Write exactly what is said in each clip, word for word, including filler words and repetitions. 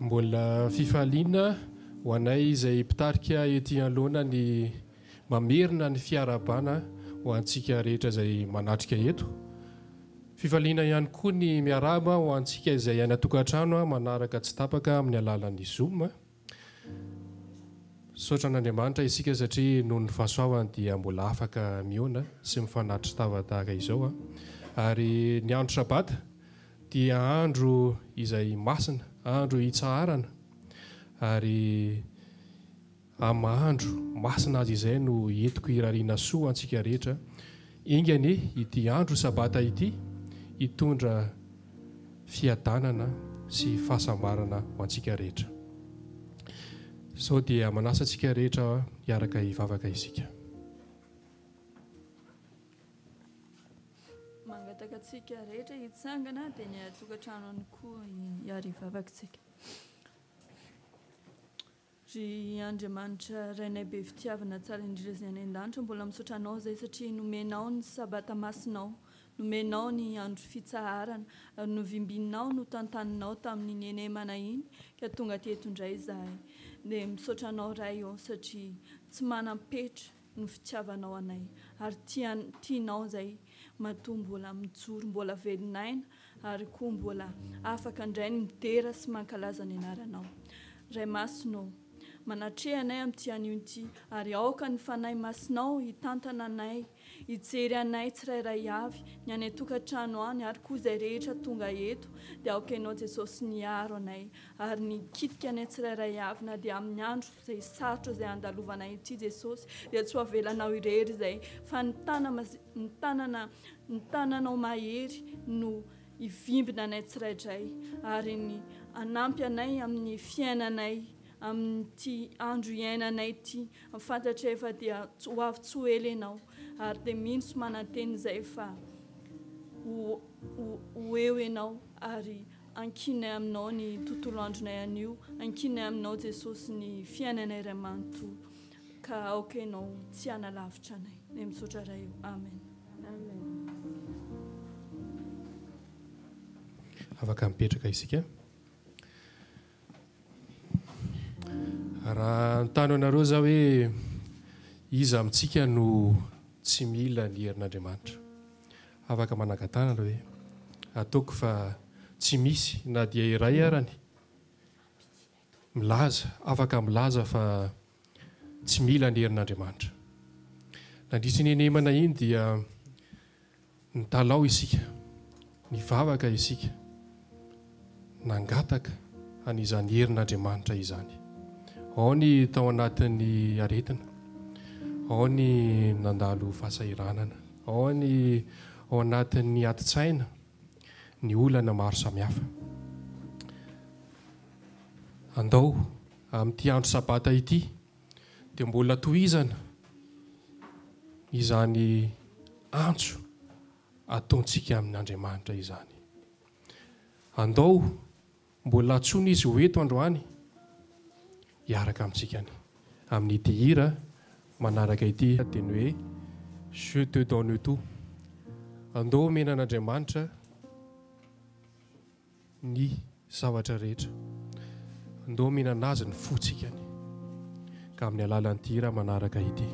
Mbola fifaliana ho anay izay mpitarika ety anoloana ny mamerina ny fiarabana ho antsika rehetra izay manatrika eto. Fifaliana ihany koa ny miaraba ho antsika izay any atokantrano manaraka tsy tapaka amin'ny alalan'ny Zoom. Saotra an'Andriamanitra isika satria noho ny fahasoavany dia mbola afaka miona sy mifanatitra tava tahaka izao. Ary ny andro sabata dia andro izay masina, andro hitsaharana, ary amin'ny andro masina azy izay no entiko irariana soa antsika rehetra. Ingany ity andro sabata ity hitondra fiadanana sy fahasambarana ho antsika rehetra. Sao dia manasa antsika rehetra hiaraka hivavaka isika. Mangatakatsika rehetra hitsangana dia ny atokantrano koa hiary hivavakantsika. Ry Andriamanitra rainay be fitiavana tsara indrindra izay any an-danitra, mbola misaotra anao izay satria nomenao ny sabata masinao, nomenao ny andro fitsaharana, novimbinao no tantaninao tamin'ny nenay manahiny ka tonga teto indray izahay. Dia misaotra anao ray eo satria tsy manam-petra no fitiavanao anay, ary tianao izay matoa mbola mijoro, mbola velon'aina, ary koa mbola afaka indray ny midera sy mankalaza ny anaranao. Ray Masinao, manatrehanay amin'ity anio ity, ary aoka ny fanahy masinao hitantana anay, hijery anay tsirairay avy, ny any atokantrano any, ary koa izay rehetra tonga eto, dia aoka ianao Jesosy niaro anay, ary nikitika anay tsirairay avy, na dia amin'ny andro izay sarotra izay andalovanay ity Jesosy, dia tsy ho avelanao irery izay, fa ny tanana, ny tananao mahery no hivimbina anay tsirairay, ary ny anampy anay amin'ny fiainanay, amin'ity andro iainanay ity, fantatra efa dia ho avy tsy ho ela ianao, ary dia mino sy mananteny izay fa ho eo ianao, ary ankinay aminao ny tontolo andronay anio, ankinay aminao Jesosy ny fiainanay iray manontolo, ka aoka ianao tsy hanalavitra anay. Ny misaotra ray eo. Amen. Amen. Afaka mipetraka isika. Raha notano anareo zao hoe iza amintsika no tsy mila ny herin'Andriamanitra, afaka manangatana aloha hoe ataoko fa tsy misy na dia iray arany milaza, afaka milaza fa tsy mila ny herin'Andriamanitra. Nandritra ny nemana iny dia nitalao isika, nivavaka isika, nangataka an'izany herin'Andriamanitra izany. Ao ny tao anatin'ny aretina, ao ny nandalo fahasahiranana, ao ny ao anatin'ny ati-tsaina, ny olana maro samihafa. Andao amin'ity andro sabata ity dia mbola tohizana izany antso ataontsika amin'Andriamanitra izany. Andao mbola tsony izy ho eto androany, hiaraka amintsika amin'ity hira manaraka ity teny hoe Je te donne tout. Andao menan'Andriamanitra ny zavatra rehetra, andao menanazy ny fotsikany, ka amin'ny alalan'ity hira manaraka ity.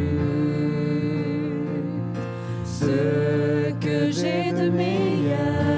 Ce que j'ai de meilleur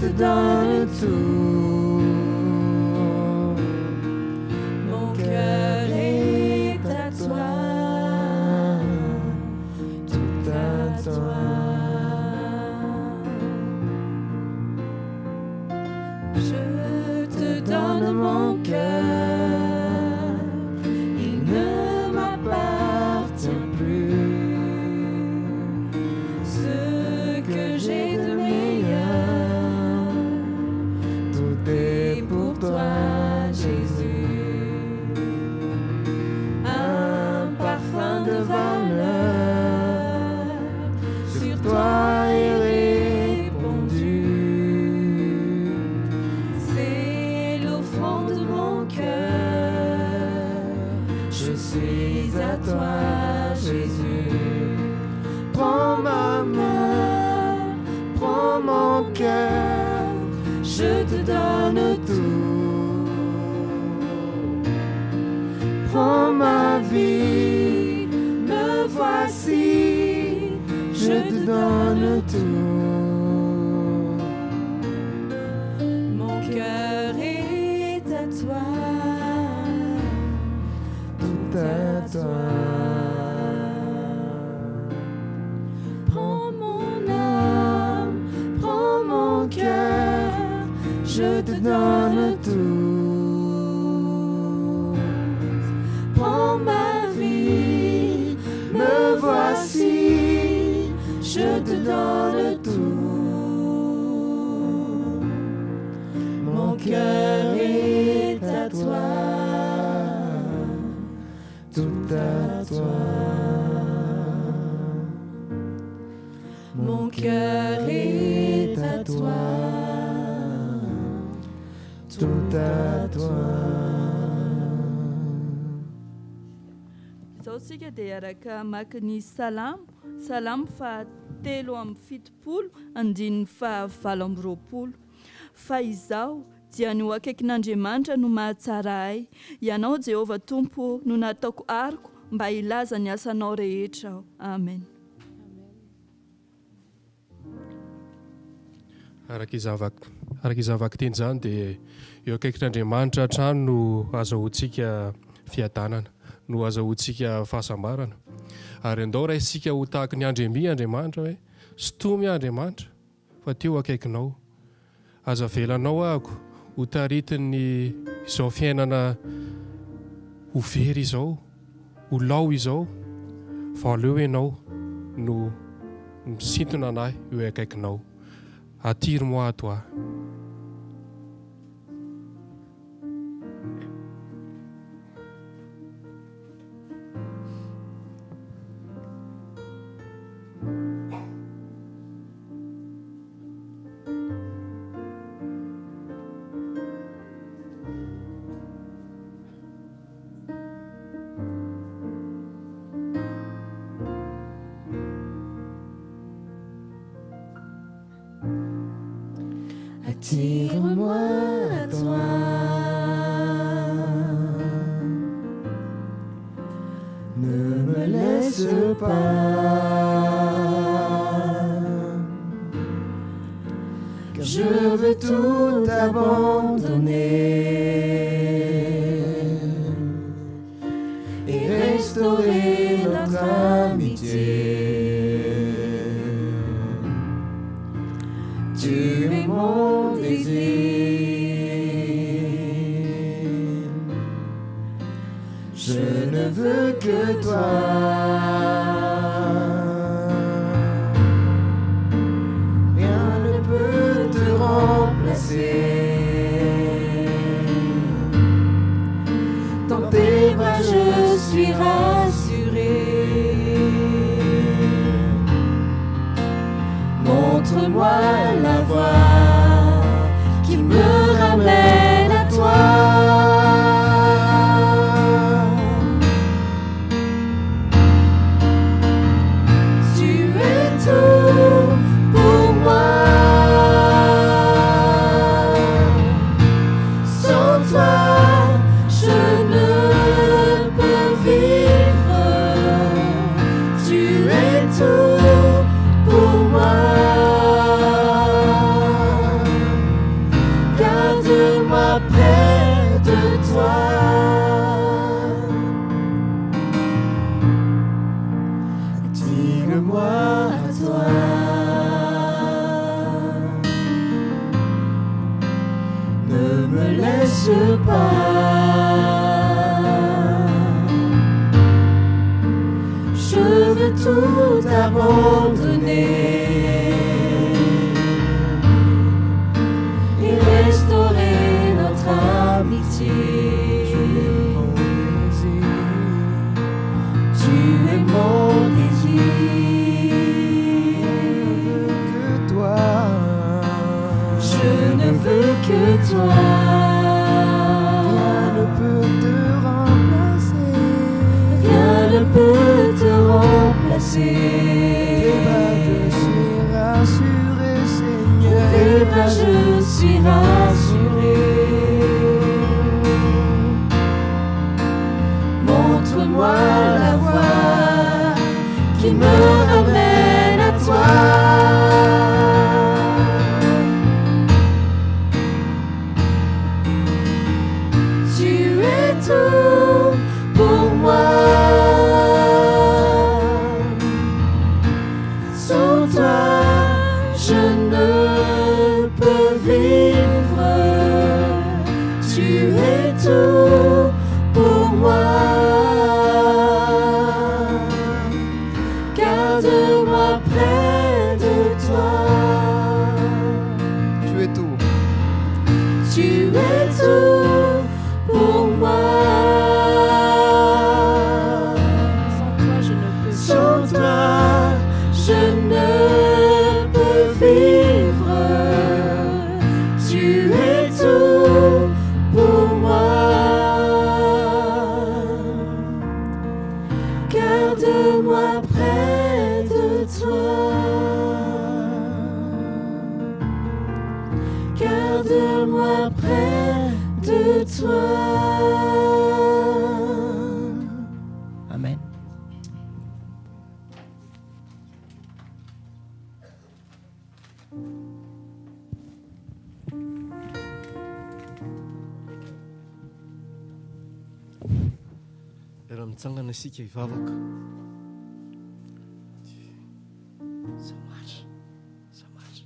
te donne tout. Mon cœur est à toi, tout à toi. Je te donne mon cœur, il ne m'appartient plus. Ce que j'ai de meilleur, tout est pour toi, Jésus. Un parfum de valeur sur toi est répandu. C'est l'offrande de mon cœur. Je suis à toi, Jésus. Prends ma main, prends mon cœur, je te donne tout. Prends ma vie, me voici, je te donne tout. Mon cœur est à toi, tout à toi. Prends mon âme, prends mon cœur, je te donne tout. Prends ma vie, me voici, je te donne tout. Mon cœur est à toi, tout à toi. Mon cœur est à toi, tout à toi. Izao sika dia araka maka ny salamo salamo fahatelo amby fitopolo andiny fahavalo amby roapolo. Fa izao dia ny ho akaikin'Andriamanitra no mahatsara ahy. Ianao Jehovah Tompo no nataoko ariko mba hilaza ny asanao rehetra aho. Amen. Araka izany vaky-teny izany dia eo akaikin'Andriamanitra hatrany no azahoantsika fiadanana, no azahoantsika fahasambarana. Ary andao raha isika ho tahaka ny Andremi Andriamanitra hoe sotomy Andriamanitra fa teo akaikinao. Aza velanao ahako ho taritiny izao fiainana ho very izao, ho lao izao, fa aleo ianao no misintona anahy eo akaikinao. Attire-moi à toi. Attire-moi à toi, ne me laisse pas, car je veux tout abandonner et restaurer notre amitié. Tu es mon désir, je ne veux que toi. Rien ne peut te remplacer. Dans tes bras je suis rassuré. Montre-moi la voie qui me ramène à toi. Tu es tout pour moi. Sans toi, je ne peux vivre. Tu es tout pour moi. baisser. Tes bras, je suis rassuré, Seigneur. Tes bras, je suis rassuré. Montre-moi la voie qui me ramène à toi. Tu es tout pour moi. Sans toi, je ne peux vivre. Tu es tout pour moi. Garde-moi près de toi. Tu es tout. Tu es tout pour moi. Sans toi, je ne peux vivre. Sans toi, je ne peux vivre. Tu es tout pour moi. Garde-moi près de toi. Garde-moi près de toi. Amen. raha mitsangana isika hivavaka samatra samatra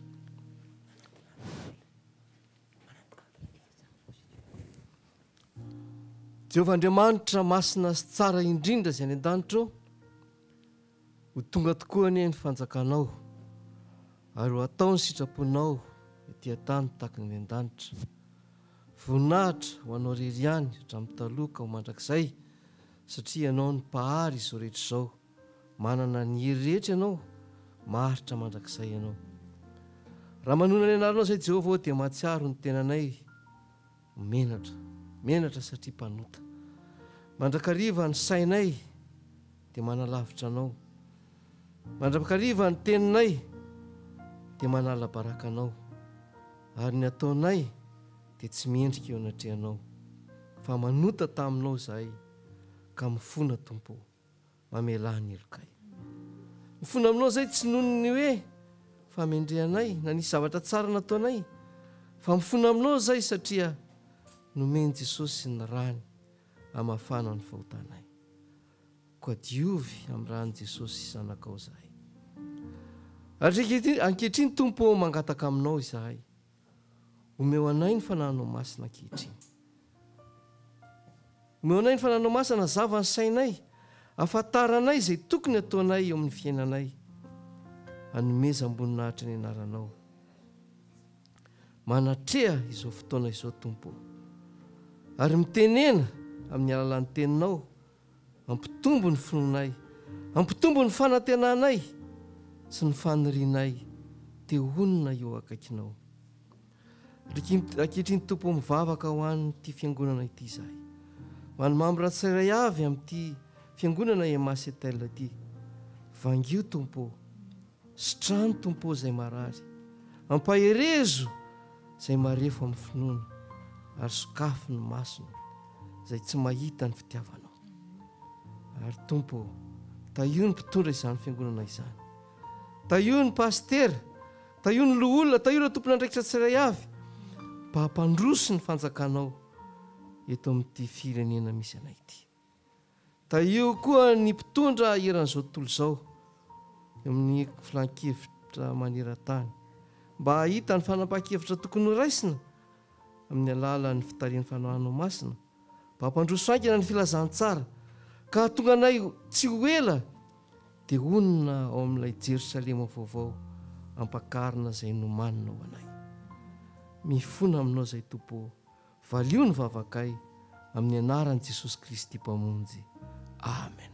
Jehovah Andriamanitra masina sy tsara indrindra izay any an-danitra ho tonga tokoa anie ny fanjakanao ary ho atao ny sitraponao ety an-tany tahaka ny an-danitra voninahitra ho anao rery ihany hatramin'ny taloka ho mandrakizay satria ianao ny mpahary izao rehetra izao manana ny hery rehetra ianao maharitra mandrakizay ianao raha manona ny anaranao izay Jehovah dia mahatsiaro ny tenanay menatra menatra satria mpanota mandrakariva ny sainay dia manalavitra anao mandrakariva ny teninay dia manala baraka anao ary ny ataonay dia tsy miendrika eo anatrehanao fa manota taminao izahay ka mifona tompo mamelà ny elokay mifona aminao izay tsy noho ny hoe famendrehanay na nisy zavatra tsara nataonay fa mifona aminao izay satria nomeny Jesosy ny rany hamafana ny fahotanay koa diovy amin'ny rany Jesosy zanakao izahay ary ankehitriny tompo mangataka aminao izahay omeo anay ny fanahinao masina ankehitriny omeo anay ny fanahinao masina zava ny sainay afantaranay izay tokony ataonay eo amin'ny fiainanay hanomeza amboninahitra ny anaranao manatreha izao fotoana izao tompo ary mitenena amin'ny alalan'ny teninao ampitombo ny finoanay ampitombo ny fanantenanay sy ny fanirianay teo honina eo akaikinao ankehitriny tompo mivavaka ho an'ity fiangonana ity izahay ho any mamiratsairay avy amin'ity fiangonana Emasetel ity vangio tompo sitrano tompo izay marary ampaherezo izay marefo amin'ny finoana ary sokafo ny masony izay tsy mahita ny fitiavanao ary tompo taio ny mpitondra izany fiangonana izany taio ny pastera taio ny loholona taio ny tompona andraikitra tsiray avy mba hampandroso ny fanjakanao eto amin'ity firenena misy anay ity taio koa ny mpitondra eran'izao tontolo izao amin'ny filan-kevitra maneran-tany mba hahita ny fanapakevitra tokony ho raisina amin'ny alalan'ny fitarian'ny fanohanao masina mba hampandroso aingana ny filazantsara ka tonga anay tsy ho ela dia onona ao amin'ilay Jerosalema vaovao ampakarina izay nomanina ho anay mifona aminao izay tompo valio ny vavakay amin'ny anaran'i Jesosy Kristy mpamonjy amen.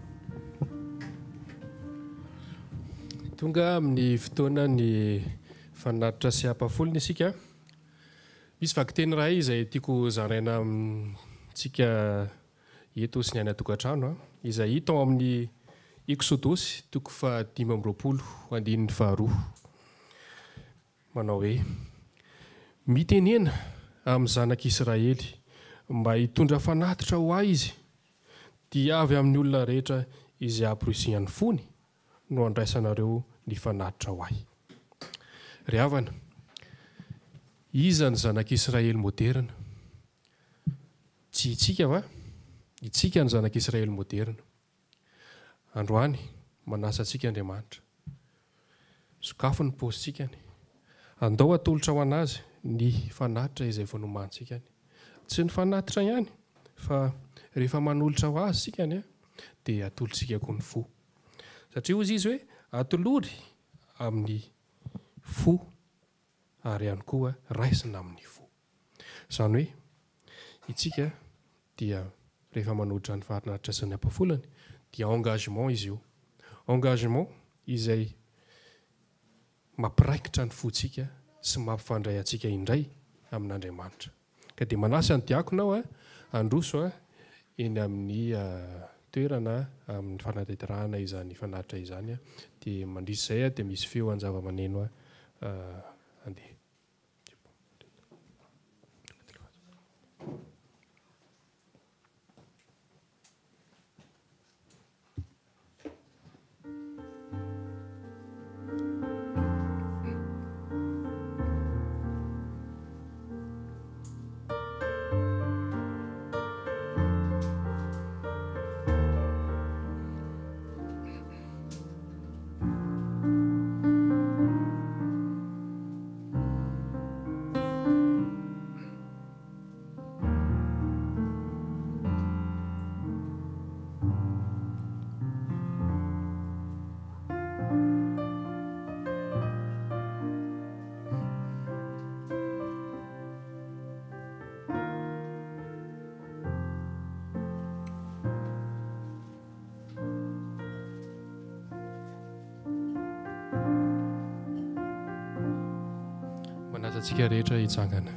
Tonga amin'ny fotoana ny fanatitra sy hampafolony isika. Misy vakiteny iray izay tiako zaraina amintsika eto sy ny any atokantrano a, izay hita ao amin'ny Exodosy toko fahadimy amby roapolo andininy faharoa. Manao hoe mitenena amin'ny zanak'Israely mba hitondra fanatitra ho ahy izy, dia avy amin'ny olona rehetra izay ampirosiany fony no andraisanareo ny fanatitra ho ahy. Ry havana, iza ny zanak'Israely moderna? Tsy itsika va? Itsika ny zanak'Israely moderna. Androany manasa antsika Andriamanitra. Sokafo ny paozintsika. Andao atolotra ho anazy ny fanatitra izay vao nomantsika. Tsy ny fanatitra ihany, fa rehefa manolotra ho azy sikany dia atolotsika koa ny fo. Satria hozy izy hoe atolory amin'ny fo ary ihany koa raisina amin'ny fo. Izany hoe itsika dia rehefa manolotra ny fanatitra sy ny hampafolany dia engagement izy io. Engagement izay mampiraikitra ny fontsika sy mampifandray antsika indray amin'Andriamanitra. Ka dia manasa ny diakonao androso eny amin'ny toerana amin'ny fanateterahana izany fanatitra izany dia mandrisy izay dia misy feo an-java-maneno andeha. Manatsantsika rehetra hitsangana.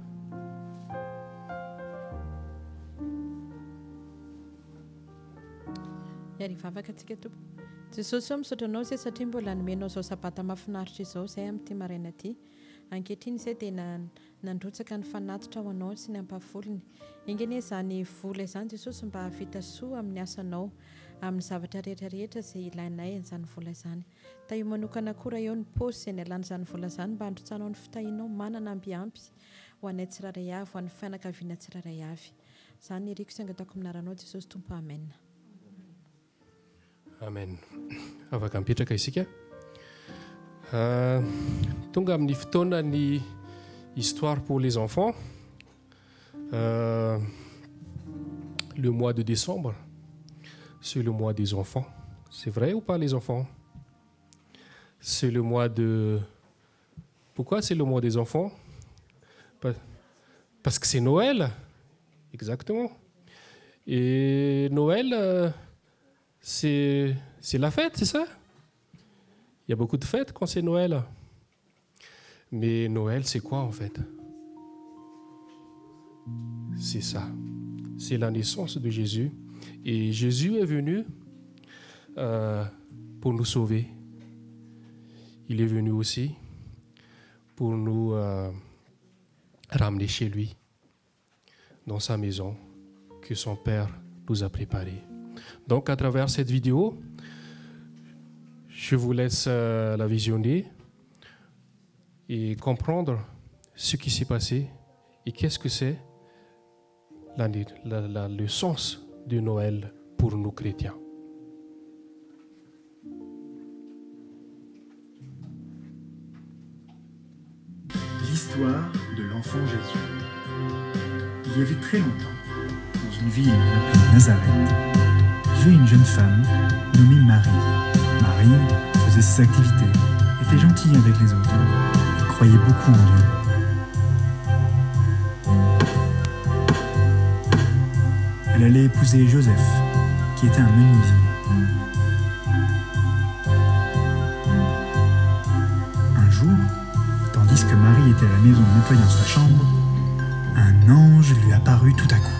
Iary vavaka antsika tompo. Jesosy misaotra anao izay satria mbola nomenao izao sabata mahafinaritra izao izay amin'ity maraina ity. Ankehitriny izay dia nandrotsaka ny fanatitra ho anao sy ny hampafolony. Ingene izany vola izany Jesosy mba havita soa amin'ny asanao, amin'ny zavatra rehetra rehetra izay ilainay izany vola izany. Ta io manokana koa raha eo ny paosy izay ny alàna izany vola izany mba handrotsanao ny fitahinao manana ambiampy ho anay tsiraray avy, ho an'ny fianakaviana tsiraray avy. Izany iriko sy angatako minaranao Jesosy tompo. Amen. Amen. Afaka mipetraka isika. Tonga amin'ny fotoana ny histoire pour les enfants. Euh, le mois de décembre, c'est le mois des enfants. C'est vrai ou pas les enfants? C'est le mois de... Pourquoi c'est le mois des enfants? Parce que c'est Noël. Exactement. Et Noël, euh, c'est, c'est la fête, c'est ça? Il y a beaucoup de fêtes quand c'est Noël. Mais Noël, c'est quoi en fait? C'est ça. C'est la naissance de Jésus. Et Jésus est venu euh, pour nous sauver. Il est venu aussi pour nous euh, ramener chez lui, dans sa maison que son Père nous a préparée. Donc à travers cette vidéo, je vous laisse euh, la visionner et comprendre ce qui s'est passé et qu'est-ce que c'est la, la, la, le sens de Noël pour nous chrétiens. L'histoire de l'enfant Jésus. Il y avait très longtemps, dans une ville appelée Nazareth, vivait une jeune femme nommée Marie. Marie faisait ses activités, était gentille avec les autres, et croyait beaucoup en Dieu. Elle allait épouser Joseph, qui était un menuisier. Un jour, que Marie était à la maison nettoyant sa chambre, un ange lui apparut tout à coup.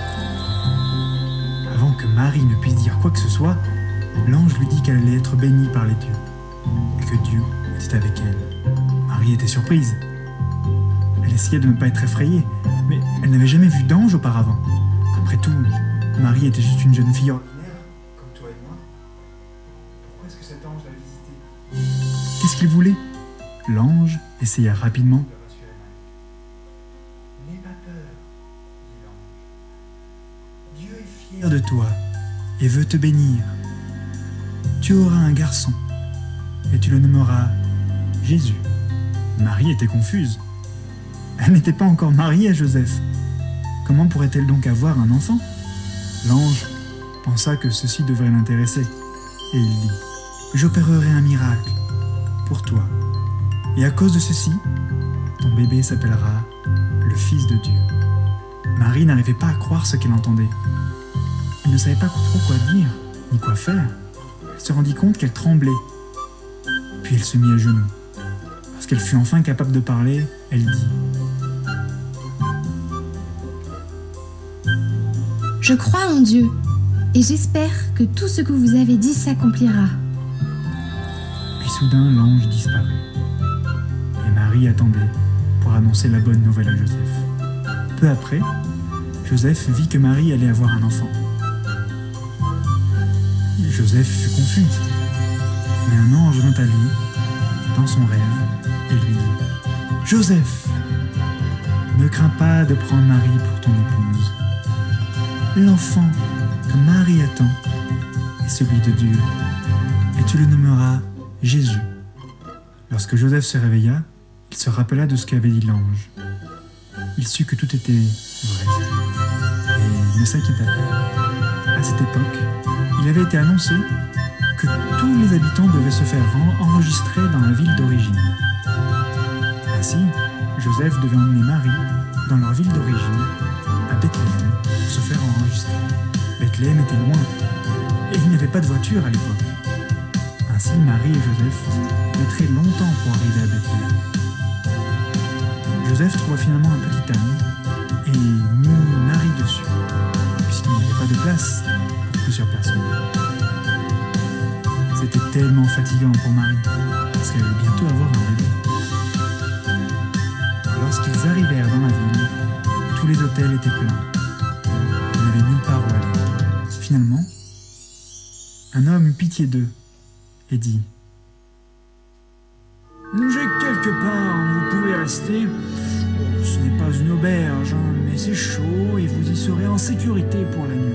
Avant que Marie ne puisse dire quoi que ce soit, l'ange lui dit qu'elle allait être bénie par les dieux et que Dieu était avec elle. Marie était surprise. Elle essayait de ne pas être effrayée, mais elle n'avait jamais vu d'ange auparavant. Après tout, Marie était juste une jeune fille ordinaire, comme toi et moi. Pourquoi est-ce que cet ange l'a visitée ? Qu'est-ce qu'il voulait ? L'ange essaya rapidement de rassurer Marie. N'aie pas peur, dit l'ange. Dieu est fier de toi et veut te bénir. Tu auras un garçon et tu le nommeras Jésus. Marie était confuse. Elle n'était pas encore mariée à Joseph. Comment pourrait-elle donc avoir un enfant ? L'ange pensa que ceci devrait l'intéresser et il dit « J'opérerai un miracle pour toi. Et à cause de ceci, ton bébé s'appellera le Fils de Dieu. » Marie n'arrivait pas à croire ce qu'elle entendait. Elle ne savait pas trop quoi dire, ni quoi faire. Elle se rendit compte qu'elle tremblait. Puis elle se mit à genoux. Lorsqu'elle fut enfin capable de parler, elle dit « Je crois en Dieu, et j'espère que tout ce que vous avez dit s'accomplira. » Puis soudain, l'ange disparut. Et Marie attendait pour annoncer la bonne nouvelle à Joseph. Peu après, Joseph vit que Marie allait avoir un enfant. Joseph fut confus. Mais un ange vint à lui, dans son rêve, et lui dit « Joseph, ne crains pas de prendre Marie pour ton épouse. L'enfant que Marie attend est celui de Dieu, et tu le nommeras Jésus. » Lorsque Joseph se réveilla, il se rappela de ce qu'avait dit l'ange. Il sut que tout était vrai, et il ne s'inquiéta pas. À cette époque, il avait été annoncé que tous les habitants devaient se faire enregistrer dans la ville d'origine. Ainsi, Joseph devait emmener Marie dans leur ville d'origine, à Bethléem, pour se faire enregistrer. Bethléem était loin, et il n'y avait pas de voiture à l'époque. Ainsi, Marie et Joseph mettraient longtemps pour arriver à Bethléem. Joseph trouva finalement un petit âne et mit Marie dessus, puisqu'il n'y avait pas de place pour plusieurs personnes. C'était tellement fatigant pour Marie, parce qu'elle allait bientôt avoir un bébé. Lorsqu'ils arrivèrent dans la ville, tous les hôtels étaient pleins. Il n'y avait nulle part où aller. Finalement, un homme eut pitié d'eux et dit « J'ai quelque part où vous pouvez rester. Oh, ce n'est pas une auberge, hein, mais c'est chaud et vous y serez en sécurité pour la nuit. »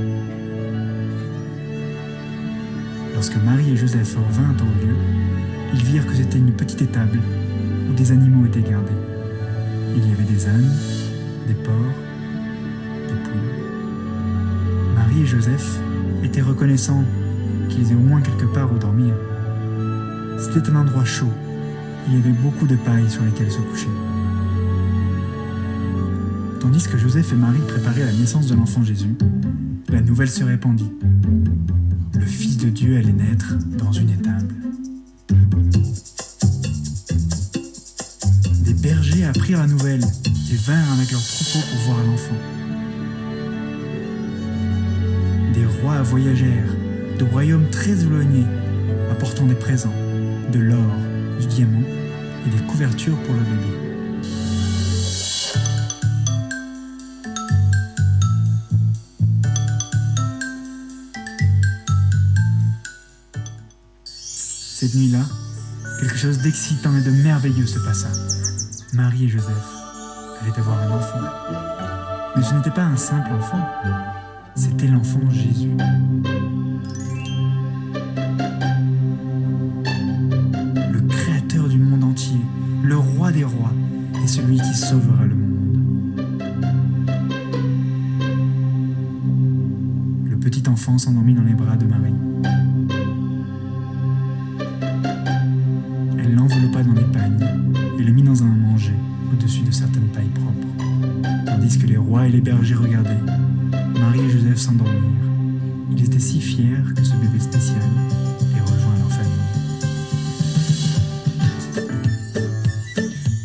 Lorsque Marie et Joseph revinrent au lieu, ils virent que c'était une petite étable où des animaux étaient gardés. Il y avait des ânes, des porcs, des poules. Marie et Joseph étaient reconnaissants qu'ils aient au moins quelque part où dormir. C'était un endroit chaud. Il y avait beaucoup de paille sur lesquelles se coucher. Tandis que Joseph et Marie préparaient la naissance de l'enfant Jésus, la nouvelle se répandit. Le Fils de Dieu allait naître dans une étable. Des bergers apprirent la nouvelle et vinrent avec leurs troupeaux pour voir l'enfant. Des rois voyagèrent de royaumes très éloignés, apportant des présents, de l'or, du diamant et des couvertures pour le bébé. Cette nuit-là, quelque chose d'excitant et de merveilleux se passa. Marie et Joseph allaient avoir un enfant. Mais ce n'était pas un simple enfant, c'était l'enfant Jésus. Le créateur du monde entier, le roi des rois, et celui qui sauvera le monde. Le petit enfant s'endormit dans les bras de Marie. Elle l'enveloppa dans les pagnes et le mit dans un manger au-dessus de certaines pailles propres. Tandis que les rois et les bergers regardaient, Marie et Joseph s'endormirent. Ils étaient si fiers que ce bébé spécial ait rejoint leur famille.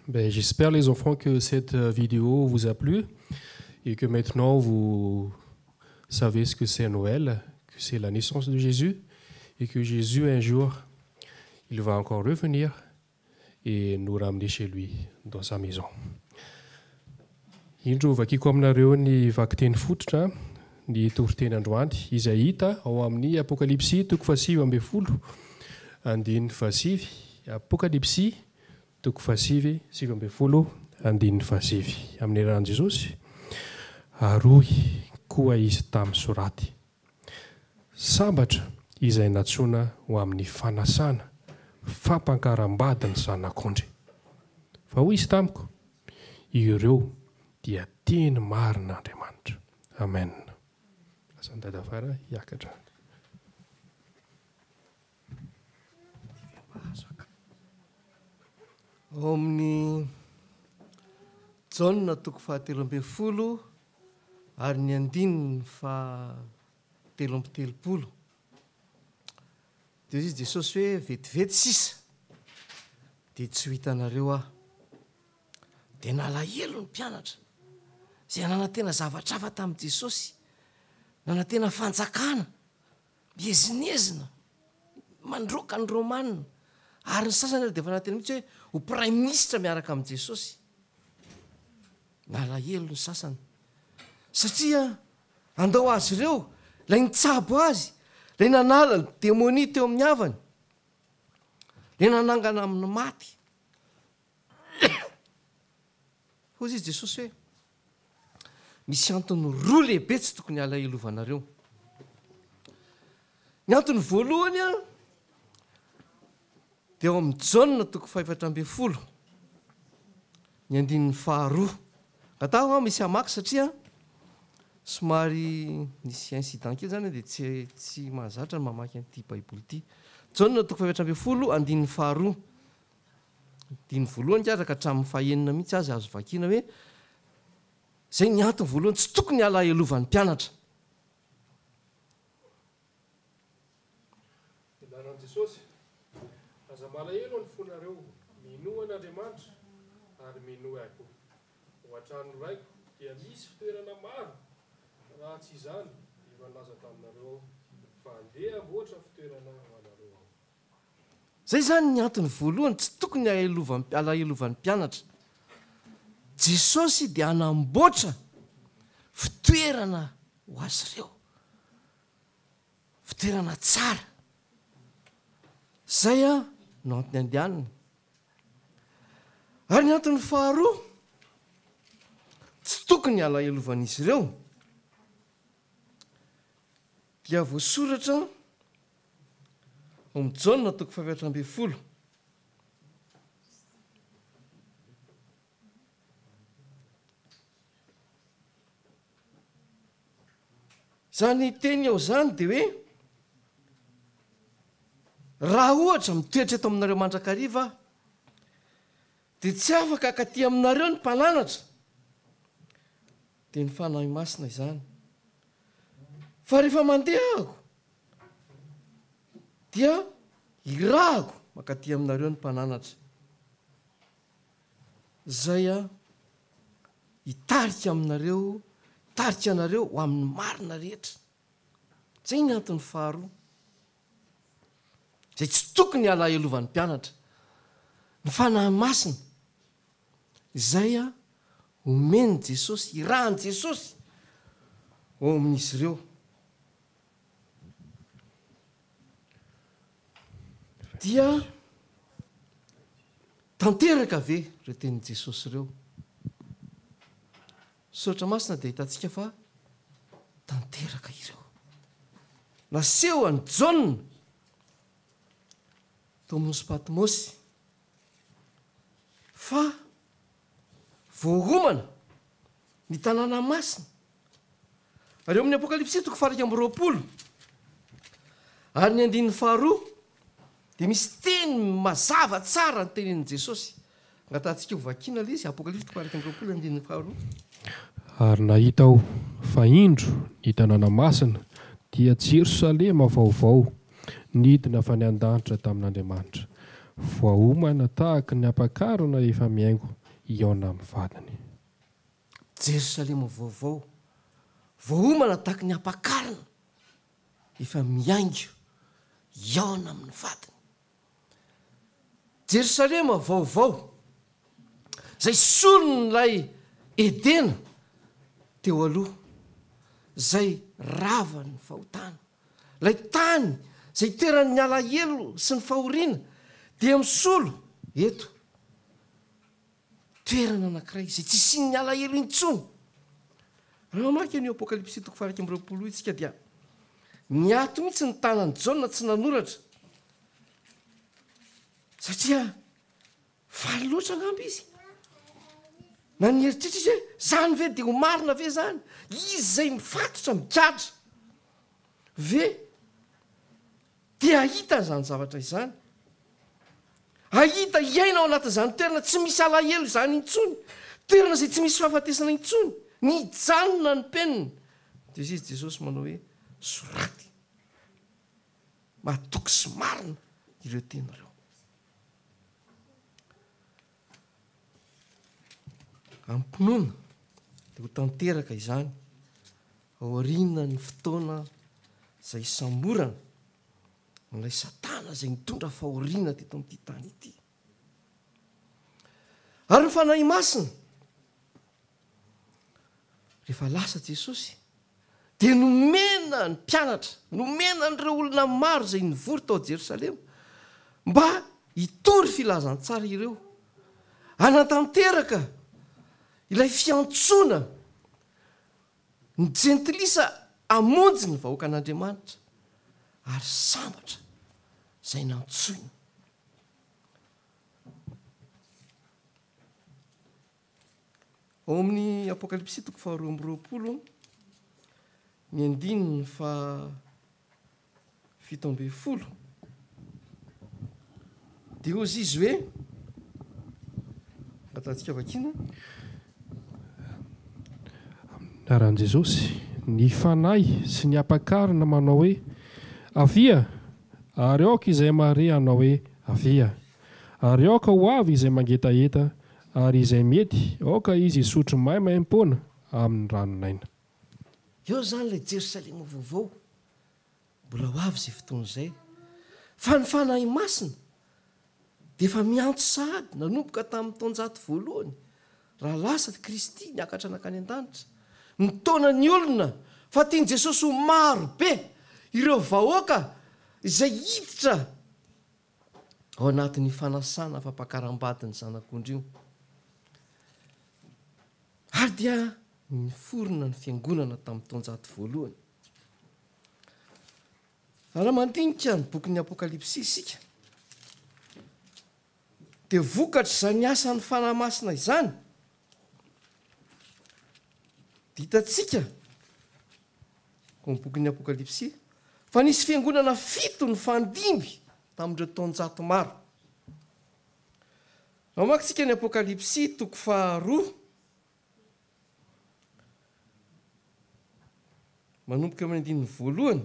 Ben, j'espère les enfants que cette vidéo vous a plu et que maintenant vous savez ce que c'est Noël, que c'est la naissance de Jésus et que Jésus un jour, il va encore revenir et nous ramener chez lui dans sa maison. Indro vakiko aminareo ny vakiteny fototra ny toriteny androany izay hita ao amin'ny apokalypsy toko fasivy ambe folo andiny fasivy apokalypsy toko fasivy sivy ambe folo andiny fasivy amin'ny rahan Jesosy aroy koa izy tamin'ny soraty sambatra izay natsoina ho amin'ny fanasana fampankarambady ny zanak'ondry fa ho izy tamiko ireo dia teny marin'Andriamanitra. Amen. Asandadafara hiakatra. Ao amin'ny Jaona toko fahatelo ambin'ny folo ary ny andininy fa telo amby telopolo. Dia izy Jesosy hoe vetivety sisa dia tsy ho hitanareo aho. Dia nalahelo ny mpianatra izay nanantena zavatra hafa tamin'i Jesosy, nanantena fanjakana, miezinezina, mandroaka ny Romanina, ary ny sasany dia efa nanantena mihitsy hoe ho prime ministre miaraka amin'i Jesosy. Nalahelo ny sasany satria andao azy ireo, ilay nitsabo azy, ilay nanala ny démonie teo amin'ny havany, ilay nanangana amin'ny maty. Hoy izy Jesosy hoe misy antony roa lehibe tsy tokony alahilovanareo. Ny antony voalohany a dia ao amin'ny Jaona toko fahaefatra ambin'ny folo ny andininy faharoa. Atao a misy hamaky satria somary nisy incident kely zany dia tsy tsy mahazatra ny mamaky an'ity baiboly ity. Jaona toko fahaefatra ambin'ny folo andininy faharoa. Diny voalohany kiaraka hatramin'ny fahaenina mihitsy azy azo vakiana hoe zay ny antony voalohany tsy tokony alahilovan'ny mpianatra. Ilanan Jesosy, aza malahelo ny fonareo minoa an'Andriamanitra ary minoa ahy koa. Ho an-trano raiko dia misy fitoerana maro raha tsy izany efa nilaza taminareo fa andeha amboatra fitoerana ho anareo ao. Zay zany ny antony voalohany tsy tokony alahilovan'ny mpianatra. Jesosy dia anamboatra fitoerana ho azy ireo, fitoerana tsara. Zay a no antony andehanany. Ary ny antony faharoa tsy tokony alahilovan'izy ireo dia voasoratra ao amin'ny Jaona toko fahaefatra ambin'ny folo. Zany teny ao zany dia hoe raha ohatra mitoetra eto aminareo mandrakariva dia tsy afaka akaty aminareo ny mpananatra dia ny fanahy masina izany. Fa rehefa mandehako dia irahako makaty aminareo ny mpananatra. Zay a hitarika aminareo, hitarika anareo ho amin'ny marina rehetra. Zay ny antony faharoa zay tsy tokony alahilovan'ny mpianatra. Ny fanahy masina izay a omeny Jesosy, irahany Jesosy ao amin'izy ireo. Dia tanteraka ve ireo tenin'i Jesosy ireo? Soratra masina dia hitantsika fa tanteraka ireo. Naseho an'i Jaona tao amin'ny Patmosy fa voaromana ny tanàna masina. Ary eo amin'ny apokalypsy toko faha iraika amby roapolo ary ny andininy faharoa dia misy teny mazava tsara ny tenin'i Jesosy. Angatantsika ho vakiana ilay izy apokalypsy toko faha iraika amby roapolo andininy faharoa. Ary nahita aho fa indro ny tanàna masina dia Jerosalema vaovao nidina avy any an-danitra tamin'Andriamanitra, voahomana tahaka ny ampakarona efa miaingo iona amin'ny vadiny. Jerosalema vaovao voaomana tahaka ny ampakarina efa miaingo iona amin'ny vadiny. Jerosalema vaovao zay solon'ilay Edena teo aloha, zay ravany fahotana, lay tany zay toeran'ny alahelo sy ny fahoriana dia misolo eto toerana anankiray zay tsy sin'ny alahelo intsony. Raha mamaky an'io Apokalipsy toko faha iraika amby roapolo isika dia niato mihitsy ny tanany Jaona tsy nanoratra satria faly loatra angamba izy. Na nieritritra izy hoe zany ve dia ho marina ve zany? Izy zay mifatotra mikatra ve dia ahita zany zavatra izany, ahita iaina ao anatin'izany toerana tsy misy alahelo izany intsony, toerana zay tsy misy fahafatesana intsony, nijanona ny penina. Dia izy Jesosy manao hoe soraty, mahatoky sy marina ireo tenareo. Ampinoana dia ho tanteraka izany aoriana ny fotoana izay samborana n'ilay Satana izay mitondra fahoriana teto amin'ity tany ity. Ary ny fanahy masina rehefa lasa Jesosy dia nomena ny mpianatra, nomena n'ireo olona maro izay nivory tao Jerosalema mba hitory filazantsara ireo, hanatanteraka ilay fiantsoana ny jentilisa amonjy ny vahoaka an'Andriamanitra ary sambatra izay nantsoina. Ao amin'ny Apokalipsy toko faharoa amby roapolo ny andininy fa fito amby folo dia ozy izy hoe ataontsika vakina naran'i Jesosy, ny fanahy sy ny ampakarina manao hoe avia, ary aoka izay mare hanao hoe avia, ary aoka ho avy izay mangetaeta, ary izay mety aoka izy isotro maimaim-poana amin'ny ranonaina. Eo zany ilay Jerosalema vaovao mbola ho avy izay fotoana izay, fa ny fanahy masina dia efa miantso sahady nanomboka tamin'ny taonjato voalohany raha lasa Kristy niakatra nakany an-danitra, nitaona ny olona fa tiany Jesosy ho maro be ireo vahoaka izay hiditra ao anatin'ny fanasana fampakaram-badiny zanak'ondry io. Ary dia niforona ny fiangonana tamin'ny taonjato voalohany. Raha mandinika ny bokin'ny Apokalipsy isika dia vokatra izany asan'ny fanahy masina izany hitatsika ao amin'ny bokin'ny Apokalipsy fa nisy fiangonana fito ny fandimby tamin'ireo taonjato maro. Raha mamaksika ny Apokalipsy toko faharoa manomboka amin'ny andininy voalohany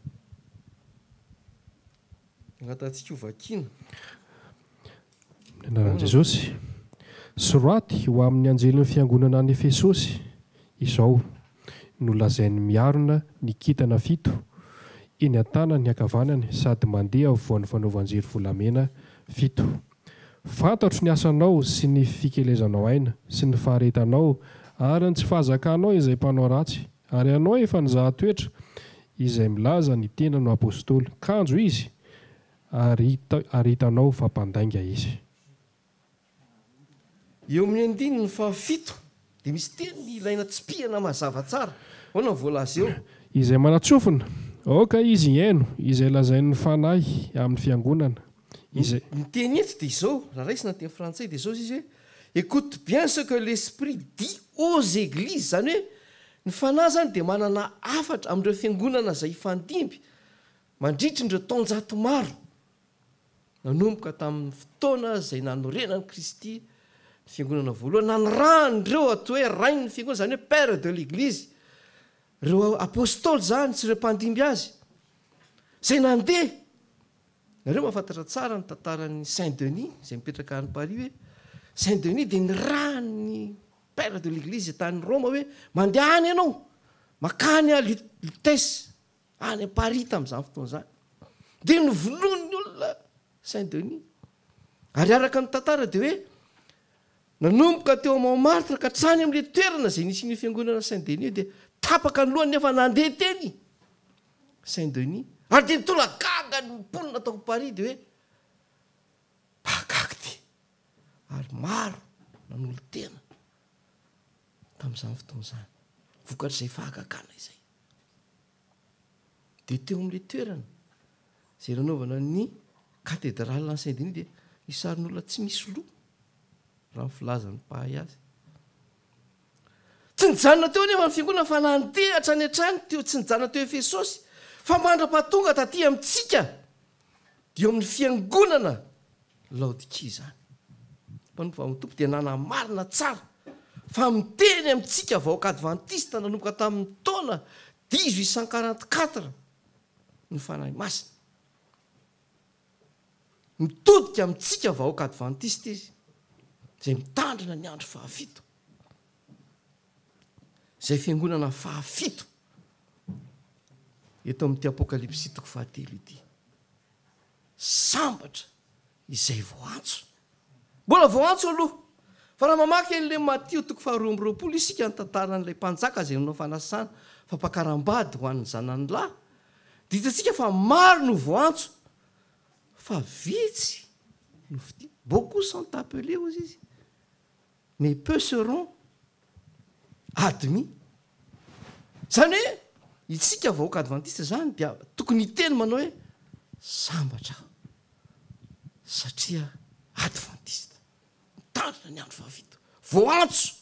agnatantsika ho vakiana. Anaran'i Jesosy, soraty ho amin'ny anjelin'ny fiangonana any Efesosy izao no lazainy miarona ny kitana fito eny an-tanany ankavanany sady mandeha voan'ny fanaovanjiro volamena fito. Fantatro ny asanao sy ny fikelezanao aina sy ny faharetanao ary ny tsy fahazakanao izay mpanao ratsy, ary anao efa nizahan-toetra izay milaza ny tena no apôstôly, kanjo izy ary hitanao fampandainga izy. Eo amin'ny andininy fahafito dia misy teny ilaina tsipihana mazava tsara. Ahoana voalaza eo? Izay manatsofina, aoka izy haino izay lazain'ny fanahy amin'ny fiangonana. Izay ny teny eto dia izao, raha raisina teny frantsay dia izao izy hoe écoute bien ce que l'esprit dit aux églises, zany hoe ny fanahy zany dia manana afatra amin'ireo fiangonana izay ifandimby mandritry ireo taonjato maro nanomboka tamin'ny fotoana izay nanorenan'i Kristy ny fiangonana voalohany, nanirandreo atao hoe rainy ny fiangonana, zany hoe père de l'église, ireo apôstôly zany sy ireo mpandimby azy izay nandeha. Nareo mahafantatra tsara ny tantaran'ny Saint Denis izay mipetraka any Paris hoe Saint Denis dia ny rany père de l'église tany Roma hoe mandeha any ianao makany a Lutèce any Paris tamin'izany fotoana zany dia novonoiny olona Saint Denis ary araka ny tantara dia hoe nanomboka teo Montmartre ka trany amin'le toerana zay nisy ny fiangonana Saint Denis dia tapaka ny lohany nefa nandeha teny Saint Denis ary dia nitola gaga ny mponina ataoko Paris dia hoe pahagaga ty ary maro nanolo tena tamin'izany fotoana zany vokatr'izay fahagagana izay dia teo amin'le toerana zay nanaovana ny katedrale Saint Denis dia isarin'olona tsy misy loha raha ny filazany pahay azy tsy nijanona teo nefa ny fiangonana fa nandeha hatrany hatrany teo tsy nijanona teo Efesosy fa mandra-pahatonga taty amintsika dia amin'ny fiangonana Laodikia zany mpanompo amin'ny tompo dia nanamarina tsara fa miteny amintsika vahoaka adventiste nanomboka tamin'ny taona dix-huit cent quarante-quatre ny fanahy masina mitodika amintsika vahoaka adventiste izy zay mitandrina ny andro fahafito zay fiangonana fahafito eto amin'ity apokalypsy toko fahatelo ity sambatra izay voantso mbola voantso aloha fa raha mamaky an'le Matteo toko faharoa amby roapolo isika ny tantara an'ilay mpanjaka zay nanao fanasana fampakarambady ho an'ny zanany lahy dia hitantsika fa maro no voantso fa vitsy no fidi beaucoup sont appelés ozy izy mais peu seront admis zany hoe itsika vahoaka adventiste zany dia tokony hiteny manao hoe sambatra satria adventiste mitandrina ny andro fahafito voantso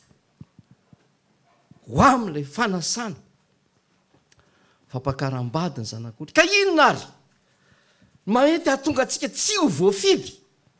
ho amin'ilay fanasana fampakarambady ny zanak'olona ka inona ary mahety hahatonga antsika tsy ho voafidy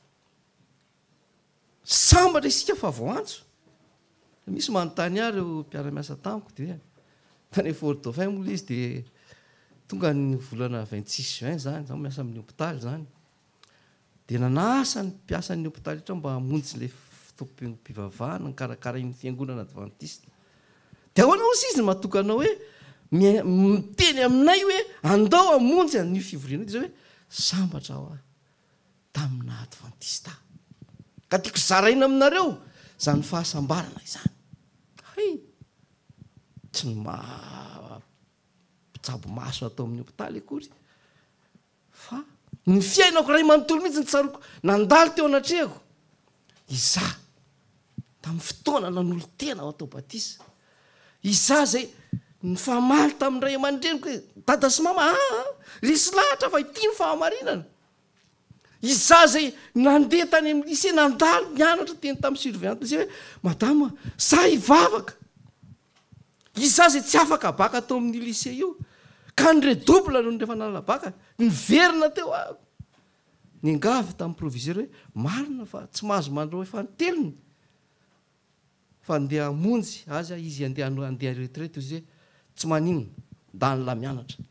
sambatra isika fa voantso misy manontany ary eo mpiara-miasa tamiko dia tany Fort Dauphin moa izy dia tonga ny volana vingt-six juin zany zaho miasa amin'ny hôpitaly zany dia nanasa ny mpiasa ny hôpitaly etra mba hamonjy le fitompim-pivavahana nikarakara iny fiangonana adventiste dia ahoana ozy izy matokanao hoe miteny aminay hoe andao hamonjy an'io fivoriana izy hoe sambatra aho ah tamina adventiste ka tiako zaraina aminareo zany fahasambarana izany hay tsy mapitsabo maso atao amin'ny hôpitaly akory fa ny fiainako ray manontolo mihitsy ny tsaroko nandalo teo anatrehako iza tamin'ny fotoana nanolo tena ao atao batisa iza zay ny famaly tamin'ny ray aman-dreniko hoe dada sy mama a resy lahatra fa ity ny fahamarinana iza zay nandeha tany amin'ny lycée nandalo mianatra teny tamin'ny surveillante lycée hoe madama za hivavaka iza zay tsy afaka baka atao amin'ny lycée io ka ny redouble no rehefa nalala baka niverina teo ako ny angavy tamin'ny proviseur hoe marina fa tsy mahazo mandro efa nytelony fa andeha hamonjy azy izy andeha andeha retraite izy hoe tsy maninona ndanila mianatra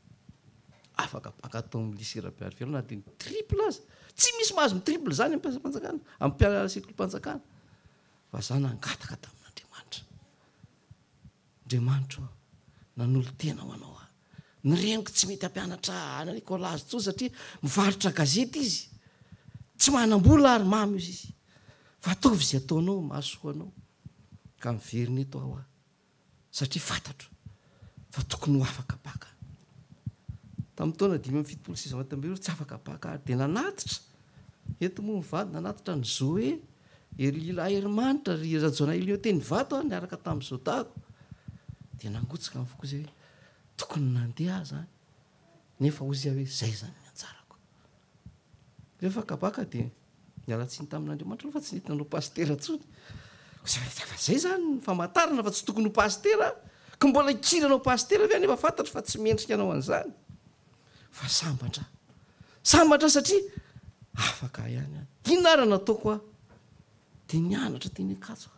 afaka baka atao amin'ny lycée Rabéarivelo na dia ny triple azy tsy misy mahazo ny triple zany ampiasa mpanjakana ampiara sekolim-panjakana fa zany angataka tamin'Andriamanitra Andriamanitra nanolo tena ho anao ah ny reniko tsy mety ampianatra any Nicolas tso satria mivarotra gazety izy tsy manam-bola ary mamy izy izy fa ataovy izay ataonao mahasoa anao ka miverina eto aho ah satria fantatro fa tokony ho afaka baka tamin'ny taona dimy amby fitopolo sy zavatambiriro tsy afaka baka ary dia nanatitra eto moa mivady nanatitra ny Zoé Elila Hermanitra ry Rajona Elioté nivato ah niaraka tamin'ny Zodako dia nangotsika amin'ny foko izay hoe tokony nandeha zany nefa ozy hoe zay zany ny anjarako rehefa kabaka dia nialatsiny tamin'Andriamanitra fa tsy nety nanao pastera tsony fa zay zany ny famantarana fa tsy tokony ho pastera ka mbola ikiranao pastera ve nefa fantatro fa tsy mendrika anao an'izany fa sambatra sambatra satria afaka ihany any inarana ataoko ah dia nianatra teny akajo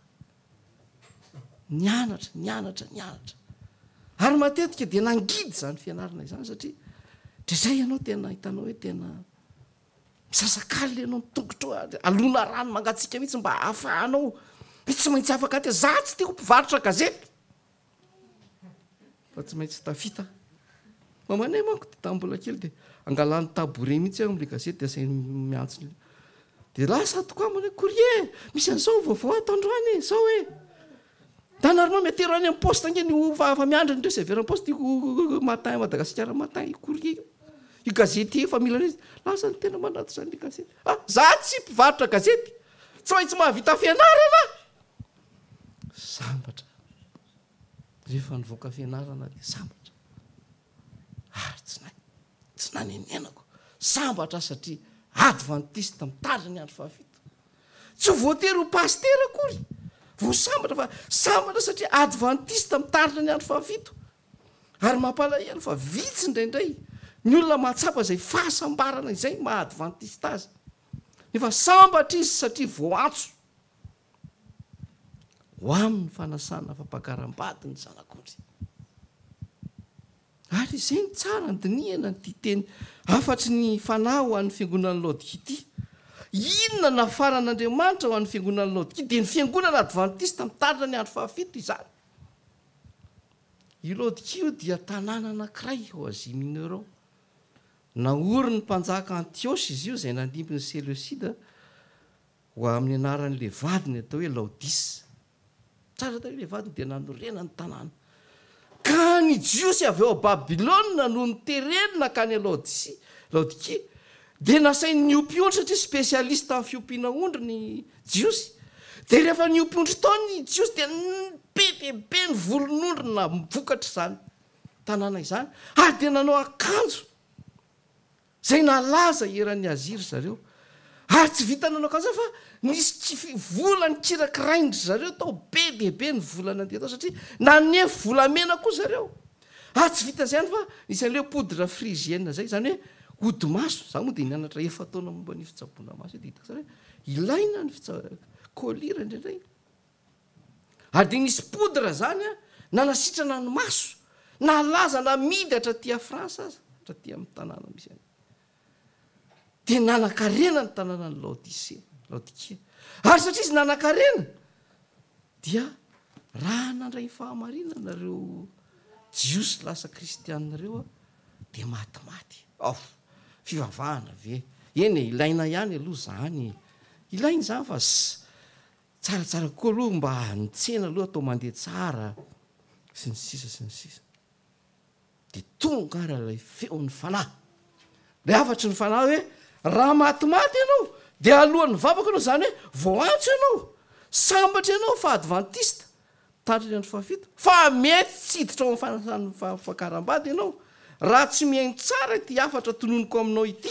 nianatra nianatra nianatra ary matetika dia nangidy zany fianarana izany satria dra zay ianao tena hitanao hoe tena misasakaly lenao mitongotra alona rano mangatsika mihitsy mba hahafahanao mety tsy maintsy afaka ty za tsy tiako mpivarotra gazety fa tsy maintsy tafita mamanay manko ty tambola kely de angalany tabore mihitsy am'le gazety de asainy miantsony de lasa tokoa mana courrier misy an'izao vaovao ato androany zao hoe tanarynao metero any amin'ny poste angeny fa miandra ndreo severa poste matin Madagasikara matin courrier io gazety efa mila izy lasa ny tena manato zany le gazety ah za tsy mpivarotra gazety tsy maintsy mahavita fianarana sambatra rehefa nivoaka fianarana de sambatra ary tsy na tsy nanenenako sambatra satria adventiste mitandra ny andro fahafito tsy voatery ho paster akory vo sambatra fa sambatra satria adventiste mitandra ny andro fahafito ary mampalahelo fa vitsy indraindray ny olona mahatsapa zay fahasambarana izay maha-adventiste azy nefa sambatra izy satria voantso ho amin'ny fanasana fampakaram-bady ny zanak'ondry ary izay ny tsara ny dinihana ny ty teny afatry ny fanahy ho an'ny fiangonan'ny Laodikea ity inona nafaran'Andriamanitra ho an'ny fiangonan'ny Laodikea dia ny fiangonana adventiste mitandrina ny andro fahafito izany i Laodikea io dia tanàna anankiray ao Asia Mineure naory ny mpanjaka Antiosy izy io zay nandimby ny Seleusida ho amin'ny anaran'le vadiny atao hoe Laodisy tsara tao hoe le vadiny dia nanorena ny tanàna ka ny jiosy avy eo a Babilôna no niterenina ka ny Laodicea Laodikea dia nasainy niompiondry satria spécialiste amin'ny fiompiana ondry ny jiosy dia rehefa niompiondry tao ny jiosy dia bebebe ny volon'ondry na mivokatra izany tanàna izany ary dia nanao akanjo zay nalaza eran'ny aziry zareo ary tsy vita nanao akanjo fa nisy tsy volany kirakiraindry zareo tao be bebe ny volana andeha tao satria nanefy volamena koa zareo ary tsy vita zany fa isan'le poudre frisienne zay zany hoe odi-maso za moa dia nianatra efa taona momba ny fitsaboana maso dia hitako zany hoe ilaina ny kolira indraindray ary dia nisy poudre zany a nanasitrana ny maso nalaza namidy hatratia Frantsa aza hatratia amin'ny tanàna misy any dia nanakarena ny tanàna ny Laodicea Laodikea ary satria izy nanakarena dia raha nandray fahamarinana nareo jiosy lasa kristianareo dia matimaty ao fivavahana ve eny ilaina ihany aloha zany ilaina zany fa tsaratsara koa aloha mba nitsena aloha atao mandeha tsara sy ny sisa sy ny sisa dia tonga ara ilay feon'ny fanahy le afatry ny fanahy hoe raha matimaty ianao dia alohan'ny vavaka anao zany hoe voantso ianao sambatra ianao fa adventiste tandriny andro fahafito fa mety tsiditra ao amin'ny fanakaram-bady ianao raha tsy miainy tsara ty afatra tononoko aminao ity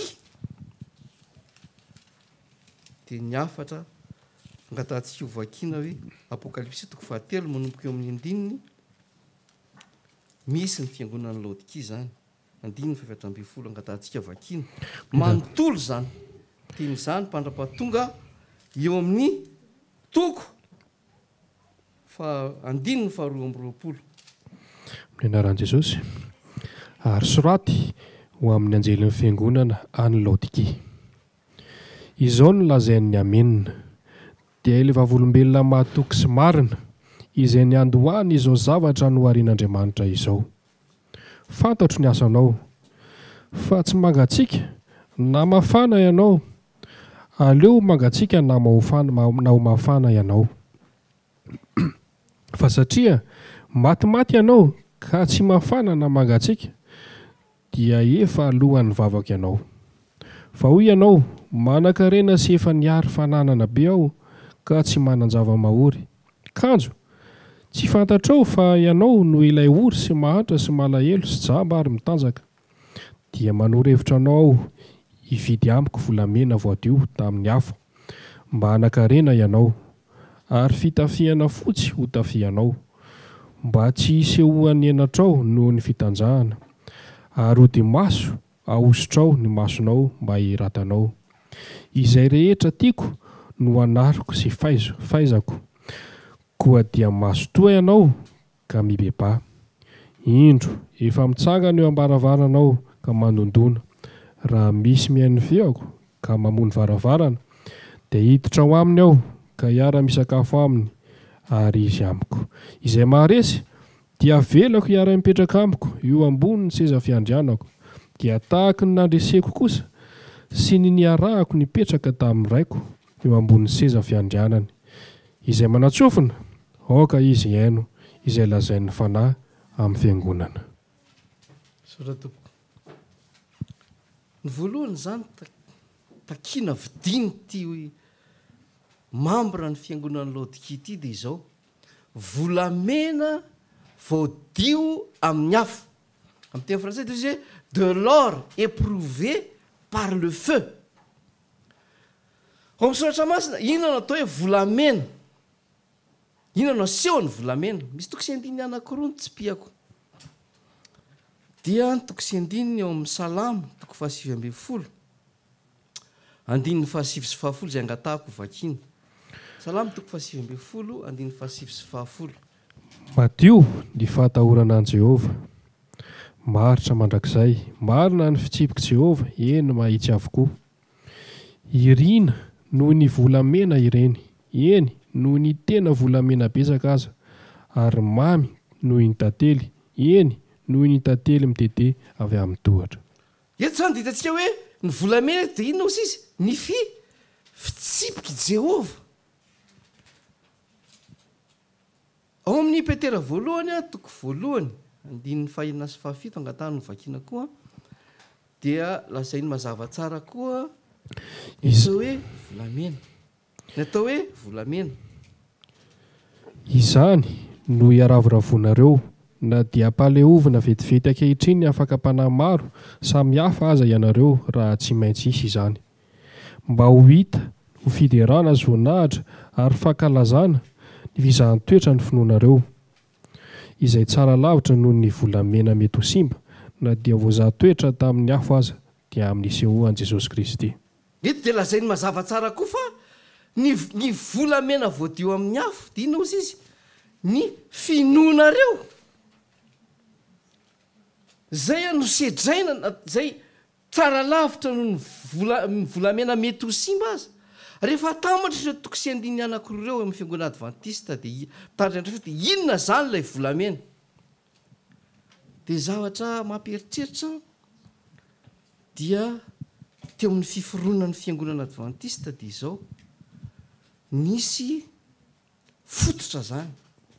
dia ny afatra angatahantsika ho vakiana hoe apokalypsy toko fahatelo manomboka eo amin'ny andininy misy ny fiangonan'ny Laodikea zany andininy faefatra ambin'ny folo angatahantsika vakiana manontolo zany teny izany mpandra-pahatonga eo amin'ny toko fa andininy faharoa amby roapolo amin'ny anaran'i Jesosy ary soraty ho amin'ny anjelin'ny fiangonana any Laodikea izao no lazain'ny amenina dia ilay vavolombelona mahatoky sy marina izay niandohany izao zavatra no harian'Andriamanitra izao fantatro ny asanao fa tsy mangatsika na mafana ianao aleo mangatsika na mahofana na ho mafana ianao fa satria matimaty ianao ka tsy mafana na mangatsika dia efa alohan'ny vavaka ianao fa hoy ianao manan-karena sy efa niary fananana be ao ka tsy manan-java-mahory kanjo tsy fantatrao fa ianao no ilay ory sy mahatra sy malahelo sy jamba ary mitanjaka dia manoro-hevitra anao ao hividy amiko volamena voadio tamin'ny afo mba hanan-karena ianao ary fitafiana fotsy ho tafianao mba tsy hisehoan'ny enatrao noho ny fitanjahana ary ho dimaso ahosotrao ny masonao mba hiratanao izay rehetra tiako no anariko sy faizo faizako koa dia maso toa ianao ka mibeba indro efa mitsangana eo am-baravaranao ka mandondona raha misy mihain'ny feako ka mamony varavarana dia hiditra ao aminy aho ka hiara-misakafo aminy ary izy amiko. Izay maharesy dia velako hiara-mipetraka amiko io ambony ny seza fiandrianako, dia tahaka ny nandreseko kosa sy ny niarahako nipetraka tamin'ny raiko eo ambony seza fiandrianany. Izay manatsofina aoka izy haino izay lazain'ny fanahy amin'ny fiangonana. Ny voalohany zany takina vidiny ty membre ny fiangonana Laodikia ty dia izao: volamena voadio amin'ny afo. Amin'ny teny français dia de l'or éprouvé par le feu. Ao misoratra masina, inona no atao hoe volamena? Inona no aseho ny volamena? Misy toko sy andininy anankiroa ny tsipiako. Dia ny toko sy andininy eo amin'ny Salamo, toko fahasivy ambin'ny folo. Andininy fahasivy sy fahafolo izay angatahako vakiny. Salamo toko fahasivy ambin'ny folo, andininy fahasivy sy fahafolo. Madio ny fahatahorana an Jehova, maritra mandrakizay, marina ny fitsipika Jehova, eny mahitsy avokoa. Irina noho ny volamena ireny, eny noho ny tena volamena betsaka aza, ary mamy noho ny tantely, eny noho ny tantely mitete avy amin'ny tohatra. Eto zany dia hitantsika hoe ny volamena dia inona hozy izy? Ny fi fitsipiky Jehova. Ao amin'ny Petera voalohany a, toko voalohany, andininy fahaenina sy fahafito, angatahany vakiana koa, dia lazainy mazava tsara koa izy hoe volamena. Ny atao hoe volamena. Izany no hiaravoravonareo, na dia paleovina vetivety ankehitriny afaka panahy maro samihafa aza ianareo raha tsy maintsy isy izany, mba ho hita ho fiderana azy voninahitra ary fankalazana ny fizahanttoetra ny finoanareo izay tsara lavitra noho ny volamena mety ho simba, na dia voazahatoetra tamin'ny afo aza dia amin'ny sehoan'i Jesosy Kristy. Eto dia lazainy mazava tsara koa fa ny ny volamena voadio amin'ny afo dia inona hozy izy? Ny finoanareo. Zay a no sedraina, zay tsara lavitra noho ny vola, volamena mety ho simba aza. Rehefa tambatra ireo toko sy andininy anankiroa ireo amin'ny fiangonana Adventista dia tarindra dia inona zany ilay volamena? Dia zavatra mampieritreritra dia teo amin'ny fiforonan'ny fiangonana Adventista dia izao: nisy fototra zany,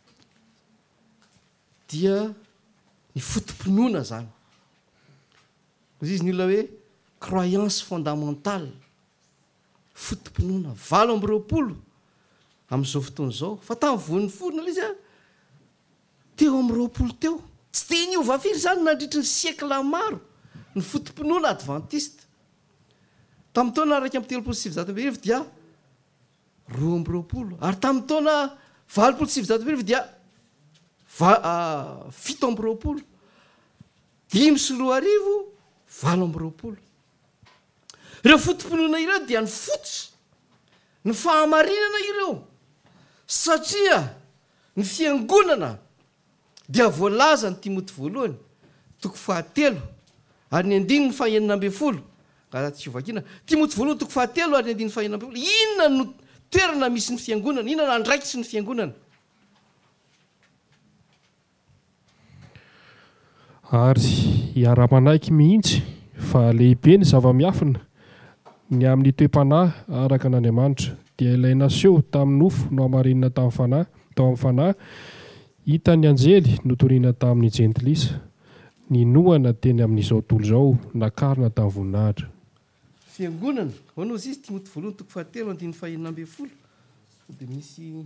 dia ny fotom-pinoana zany. Izy ny olona hoe croyance fondamentale, fotom-pinoana valo amby roapolo amin'izao fotoana izao. Fa tamin'ny voan'ny forona ilay izy a, teo amin'ny roapolo teo. Tsy dia niova firy zany nandritry ny siècle maro ny fotom-pinoana Adventista. Tamin'ny taona raika amby telopolo sy sivinjato amby arivo dia roa amby roapolo, ary tamin'ny taona valopolo sy sivinjato amby arivo dia va- uh, fito amby roapolo, dimy sy roa arivo, valo amby roapolo. Ireo fotom-pinoana ireo dia ny fototra, ny fahamarinana ireo, satria ny fiangonana dia voalaza ny Timoty voalohany toko fahatelo ary ny andininy fahaenina ambin'ny folo. Tsy vakiana, Timoty voalohany toko fahatelo ary ny andininy fahaenina ambin'ny folo. Inona no toerana misy ny fiangonana? Inona no andraikitry ny fiangonana? Ary hiara-manaiky mihitsy fa lehibe ny zava-miafina ny amin'ny toe-panahy araka an'Andriamanitra dia ilay naseho tamin'ny nofo no hamarinina tamin'ny fanahy, tao amin'ny fanahy, hitan'ny anjely notoriana tamin'ny jentilisa, ny noana teny amin'izao tontolo izao nakarina tamin'ny voninahitra. Fiangonana, ao no izy Timoty voalohany toko fahatelo andininy fahaenina ambin'ny folo. Dia misy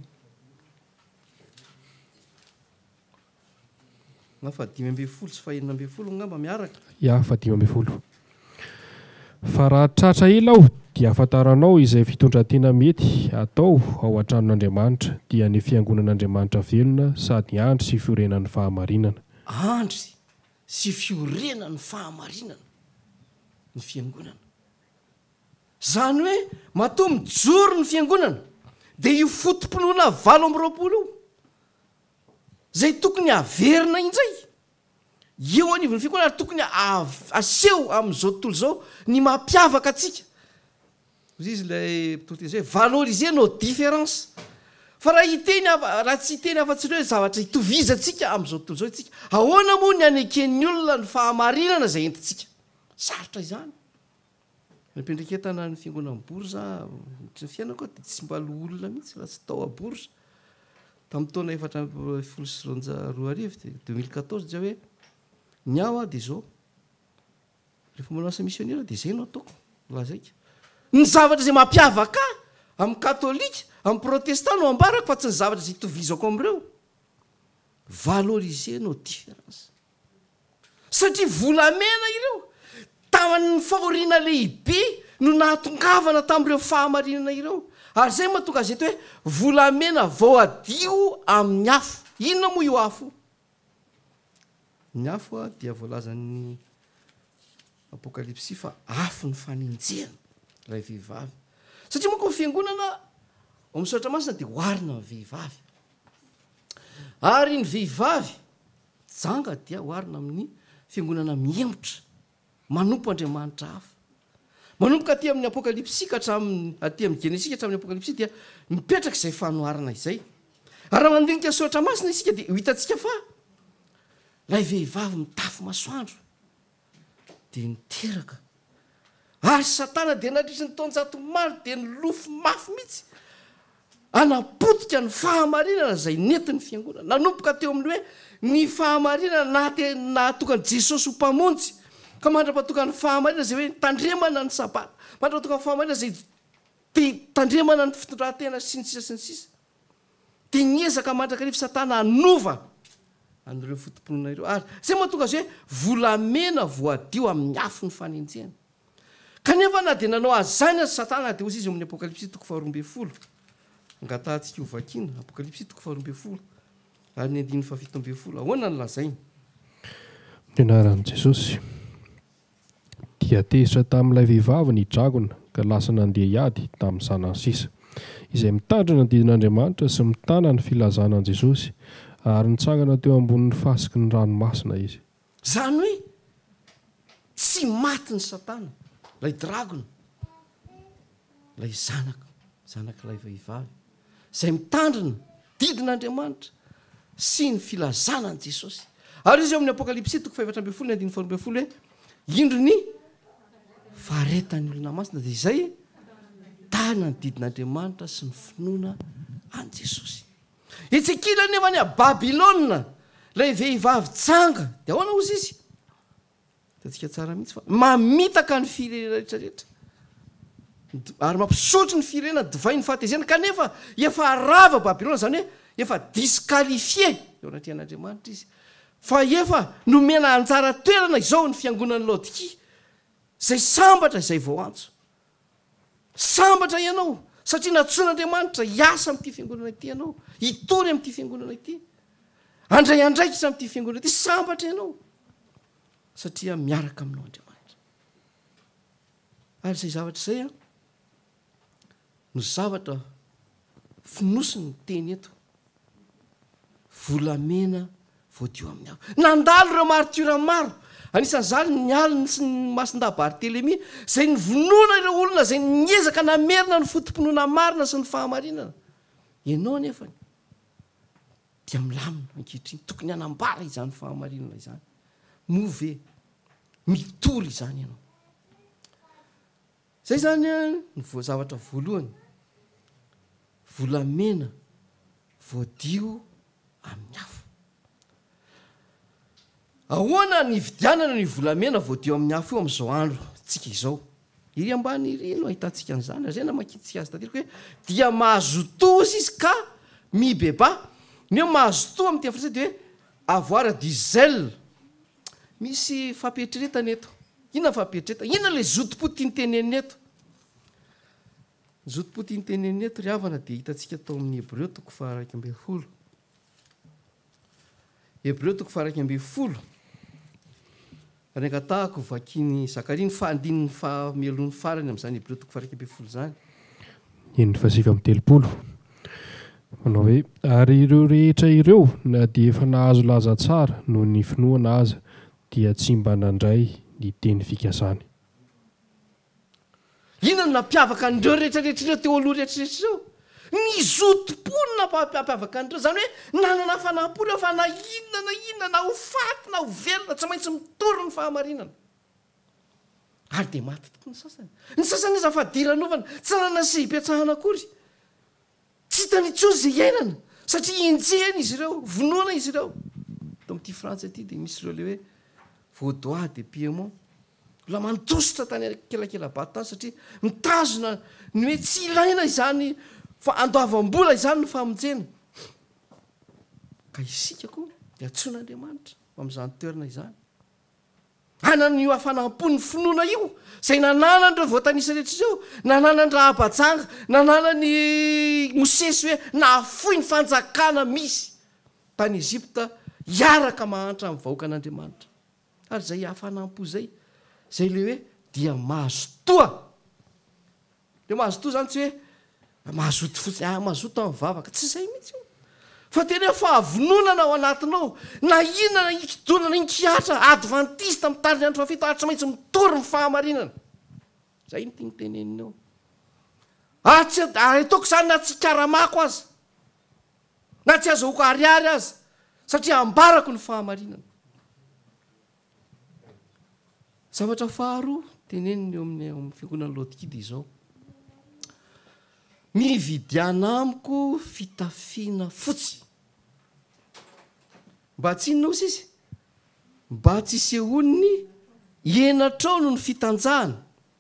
na fahadimy ambin'ny folo sy fahaenina ambin'ny folo ngamba miaraka. Ya, fahadimy ambin'ny folo. Fa raha tratra ela aho dia afantaranao izay fitondran-tena mety atao ao an-tranon'Andriamanitra dia ny fiangonan'Andriamanitra velona sady andry sy fiorenan'ny fahamarinana. Andry sy fiorenan'ny fahamarinana ny fiangonana. Zany hoe matoa mijoro ny fiangonana dia io fotom-pinoana valo amby roapolo io zay tokony averina indray eo anivon'ny fiangonana, ary tokony aseho amin'izao tontolo izao ny mampiavaka atsika izy lay mpitotezay valoriser nos différence fa raha iteny raha tsy hiteny afa-tsy hoe zavatra hitovizatsika am'izao tontolo zao itsika ahoana moa ny aneken'ny olona ny fahamarinana zay entintsika sarotra izany nampendreketana ny fiangonana borza ny fiainako dia tsy mbalo olona mihitsy raha tsy tao aborza tamin'ny taona efatra folo sy ronja roa arivo dia deux mille quatorze dia hoe ny aho a dia zao rehefa manao asa missionnaire dia zay no ataoko lazaika ny zavatra zay mampiavaka amin'ny katolika amin'ny protestant no ambarako fa tsy ny zavatra zay tovizako am'ireo valoriser nos différences satria volamena ireo taman'ny fahoriana lehibe no nahatongavana tamin'ireo fahamarinana ireo ary zay mahatonga azy eto hoe volamena vao adio amin'ny afo inona moa io afo ny afo a dia voalazan'ny apokalypsy fa afo ny faninjena ilay vehivavy satria moa ko ny fiangonana ao misaotra masina dia hoarina ny vehivavy ary ny vehivavy janga dia hoarina amin'ny fiangonana mihemotra manompo andriamanitra hafa manompoka aty amin'ny apokalypsy ka hatramin'ny aty amin'ny genesika hatramin'ny apokalypsy dia mipetraka izay fanoharana izay ary raha mandinika soatra masina isika dia hitantsika fa lay vehivavy mitafy masoandro dia niteraka ary satana dia nadrisy ny taonjato maro dia ny lofo mafy mihitsy anapotika ny fahamarinana zay nentin'ny fiangonana nanompoka teo amin'ny hoe ny fahamarinana nate nahatokany jesosy ho mpamonjy ka mandra-patoka ny fahamarinana zay hoe tandremana ny sabata mandra-patoka ny fahamarinana zay te tandremana ny fitondrantena sy ny sisa sy ny sisa dia niezaka mandrakarivo satana anova an'ireo fotomponona ireo ary zay mahatonga azy hoe volamena voadio amin'ny afo ny fanenjena kanefa na dia nanao azany azy satana dia ozy izy amin'ny apokalypsy toko faharoambe folo angatantsika ho vakina apokalypsy toko faharoambe folo ary ny andiny fafito ambe folo ahoana ny lazainy nianaran'i jesosy dia tezitra tamin'ilay vehivavy ny dragona ka lasa nandeha hiady tamin'ny zanany sisa izay mitandrina didin'andriamanitra sy mitana ny filazana an' jesosy ary nitsangana teo ambonin'ny fasiky ny ranomasina izy zany hoe tsy maty ny satana lay dragona lay zanaka zanak'ilay vehivavy izay mitandrina didin'andriamanitra sy ny filazana an' jesosy ary izy eo amin'ny apokalypsy toko faefatra ambe folo ny andiny folo ambe folo hoe indro ny faharetany olona masina dia izay tana ny didin'andriamanitra sy ny finoana an' jesosy etsekila nefa ny a babilôna lay vehivavy tsanga dia ahoana ozy izy tatsika tsara mihitsy fa mamitaka ny firenena rehetrarehetra ary mampisotro ny firenena divay ny fahatezena kanefa efa arava babilôna zany hoe efa disqualifie eo anatrehan'andriamanitra izy fa efa nomena anjara toerana izao ny fiangonany laodiki zay sambatra izay vao antso sambatra ianao satria natsoan'andriamanitra hiasa amin'ity fiangonana ity ianao hitory amin'ity fiangonana ity andray andraikitra amin'ity fiangonana ity sambatra ianao satria miaraka aminao andriamanitra ary izay zavatra izay a no zavatra finosiny ny teny eto volamena voadio amin'ny ao nandalo ireo martyra maro anisan'izany ny aliny sy ny masinda bartelemi zay ny vonoana ireo olona zay niezaka namerina ny fotomponoana marina sy ny fahamarinana ianao nefany dia milamina ankehitriny tokony hanambara izany fahamarinana izany move mitory izany ianao zay zany ny zavatra voalohany volamena voadio amin'ny afo ahoana ny vidianana ny volamena voadio amin'ny afo io amin'izao andro tsika izao iry ambany iry no ahitantsika an'izany ary zay na makitsika azy tanteraka hoe dia mahazotozy izy ka mibeba ny eo mahazotoa amin'ny tena fransay dia hoe avoir du zèle misy fampietretana eto inona fampietretana inona le zotom-potiany tenenina eto zotom-potiany tenenina eto ry havana dia hitantsika tao amin'ny hebreo toko faharaiky ambe folo hebreo toko faharaiky ambe folo ary angatahako vakiny zakaria ny fahandininy fahamelon'ny farany amin'izany hebreo toko faharaiky ambe folo zany eny fasivy amin'ny telopolo manao hoe ary ireo rehetra ireo na dia efa nahazo laza tsara no ny finoana aza dia tsy mba nandray ny teny fikasany inona nampiavaka andreo rehetrarehetrareo teo aloha rehetrarehetrareo ny zotom-ponina mampiavaka andreo zany hoe nanana fanampo reo fa na inona na inona na ho faty na ho velona tsy maintsy mitory ny fahamarinana ary de maty toko ny sasany ny sasany iza fa diranovana tsy nanana sy hipetrahana akory tsy hitany intsony zay iainana satria injehana izy ireo vonoana izy ireo to am'ity frantsa aty de misy ireo le hoe vaudois de piemont la mantositra tany kelakela-bato tany satria mitazona ny hoe tsy ilaina izany fa andoavam-bola izany no famonjena ka isika koa de atsoin'andriamanitra am'izany toerana izany anan'io afanampony finoana io zay nanana andreo voatanisa rehetra izao nanana ny raha abajanga nanana ny mosesy hoe nafoy ny fanjakana misy tany Ezipta hiaraka mahantra amin'ny vahoaka an'andriamanitra ary zay afanampo zay zay le hoe dia mahazo toa de mahazo toa zany tsy hoe mahazoto fotsiny ah mahazoto amin'ny vavaka tsy zay mihitsy io fa tena hoe fahavononana ao anatinao na inona ikidonana inkihatra adventiste mitariny andro fafito ary tsy maintsy mitory ny fahamarinana zay ny tiany tenenina eo atsy ataoko zany na tsy karamako aza na tsy azahoako ariary aza satria ambarako ny fahamarinana zavatra faharoa teneniny eo amin'ny amin'ny fiangonana Laodikia izao mividiana amiko fitafiana fotsy mba tsy inona osa izy mba tsy sehoniny enatrao no ny fitanjahana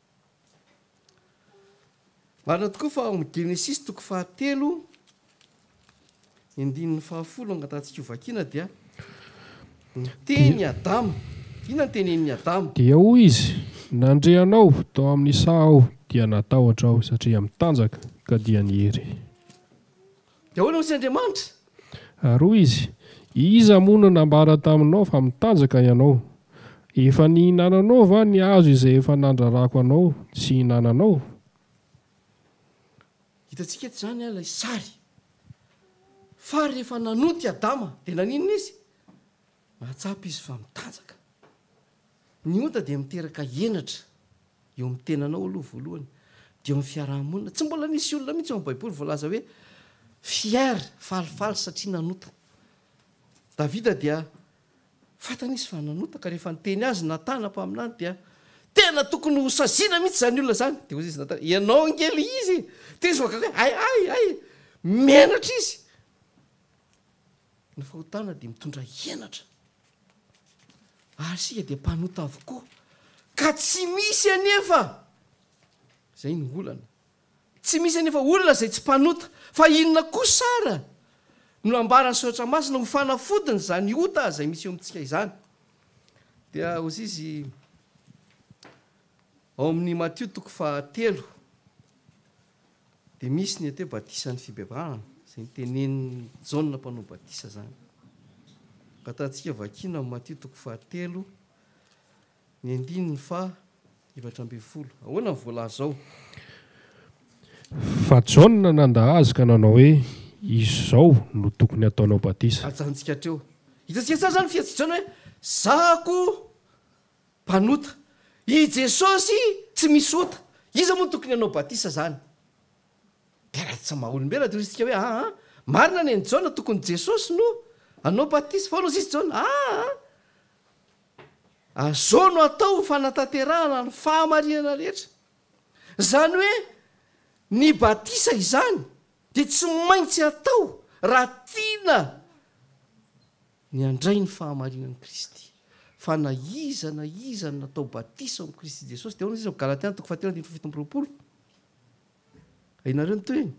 marina tokoa fa amin'ny Genesis toko fahatelo indininy fahafolo angatantsika hovakiana dia teny Adamo inona ny tenen'ny Adamo dia hoy izy nandreanao tao amin'ny saho dia natahotra aho satria mitanjaka ka dia nihery dia hoana misy Andriamanitra ary hoy izy iza moa no nambara taminao fa mitanjaka ianao efa nihinananao va ny hazo izay efa nandrarako anao tsy hinananao hitantsika eto zany ilay sary fa rehefa nanoty Adama dia naninona izy mahatsapy izy fa mitanjaka ny ota dia miteraka enatra eo amin'ny tenanao aloha voalohany dia amin'ny fiarahamonina tsy mbola nisy olona mihitsy eo amin'ny baiboly voalaza hoe fiara falifaly satria nanota Davida dia fatanisy fa nanota ka rehefa niteny azy natanapa aminany dia tena tokony ho saziana mihitsy zany olona zany dia hozy izy natana ianao angely izy dia izy voaka hoe ay ay ay menatra izy ny fahotana dia mitondra enatra ary sika dia mpanota avokoa ka tsy misy anefa zay ny olana tsy misy anefa olona zay tsy mpanota fa inona koa sara no ambarany soatra masina ho fanafodiny zany ota zay misy eo amintsika izany dia ozy izy ao amin'ny Matio toko fahatelo dia misy ny ateo batisan'ny fibebahana zay nitenen'ny Jaona mpanao batisa zany ka tatsika vakina amin'ny Matio toko fahatelo ny andininy fa efatra ambin'ny folo ahoana ny voalaza zao fa Jaona nanda azy ka nanao hoe izao no tokony ataonao batisa ajantsika hatreo hitantsika tsara zany fiatsy Jaona hoe zako mpanota i Jesosy tsy misy ota iza moa tokony anao batisa zany dia raha tsy maha-olombelona dia isika hoe aa marina ny any Jaona tokony Jesosy no anao batisa fa ozy izy Jaona aa azao no atao fanatanterahana ny fahamarinana rehetra zany hoe ny batisa izany dia tsy maintsy atao raha tiana ny andray ny fahamarinan'i Kristy fa na iza na iza natao batisa amin'ny Kristy Jesosy dia hoana izy Galatiana toko fahatelo andininy fafito amby roapolo ainareo ny toeny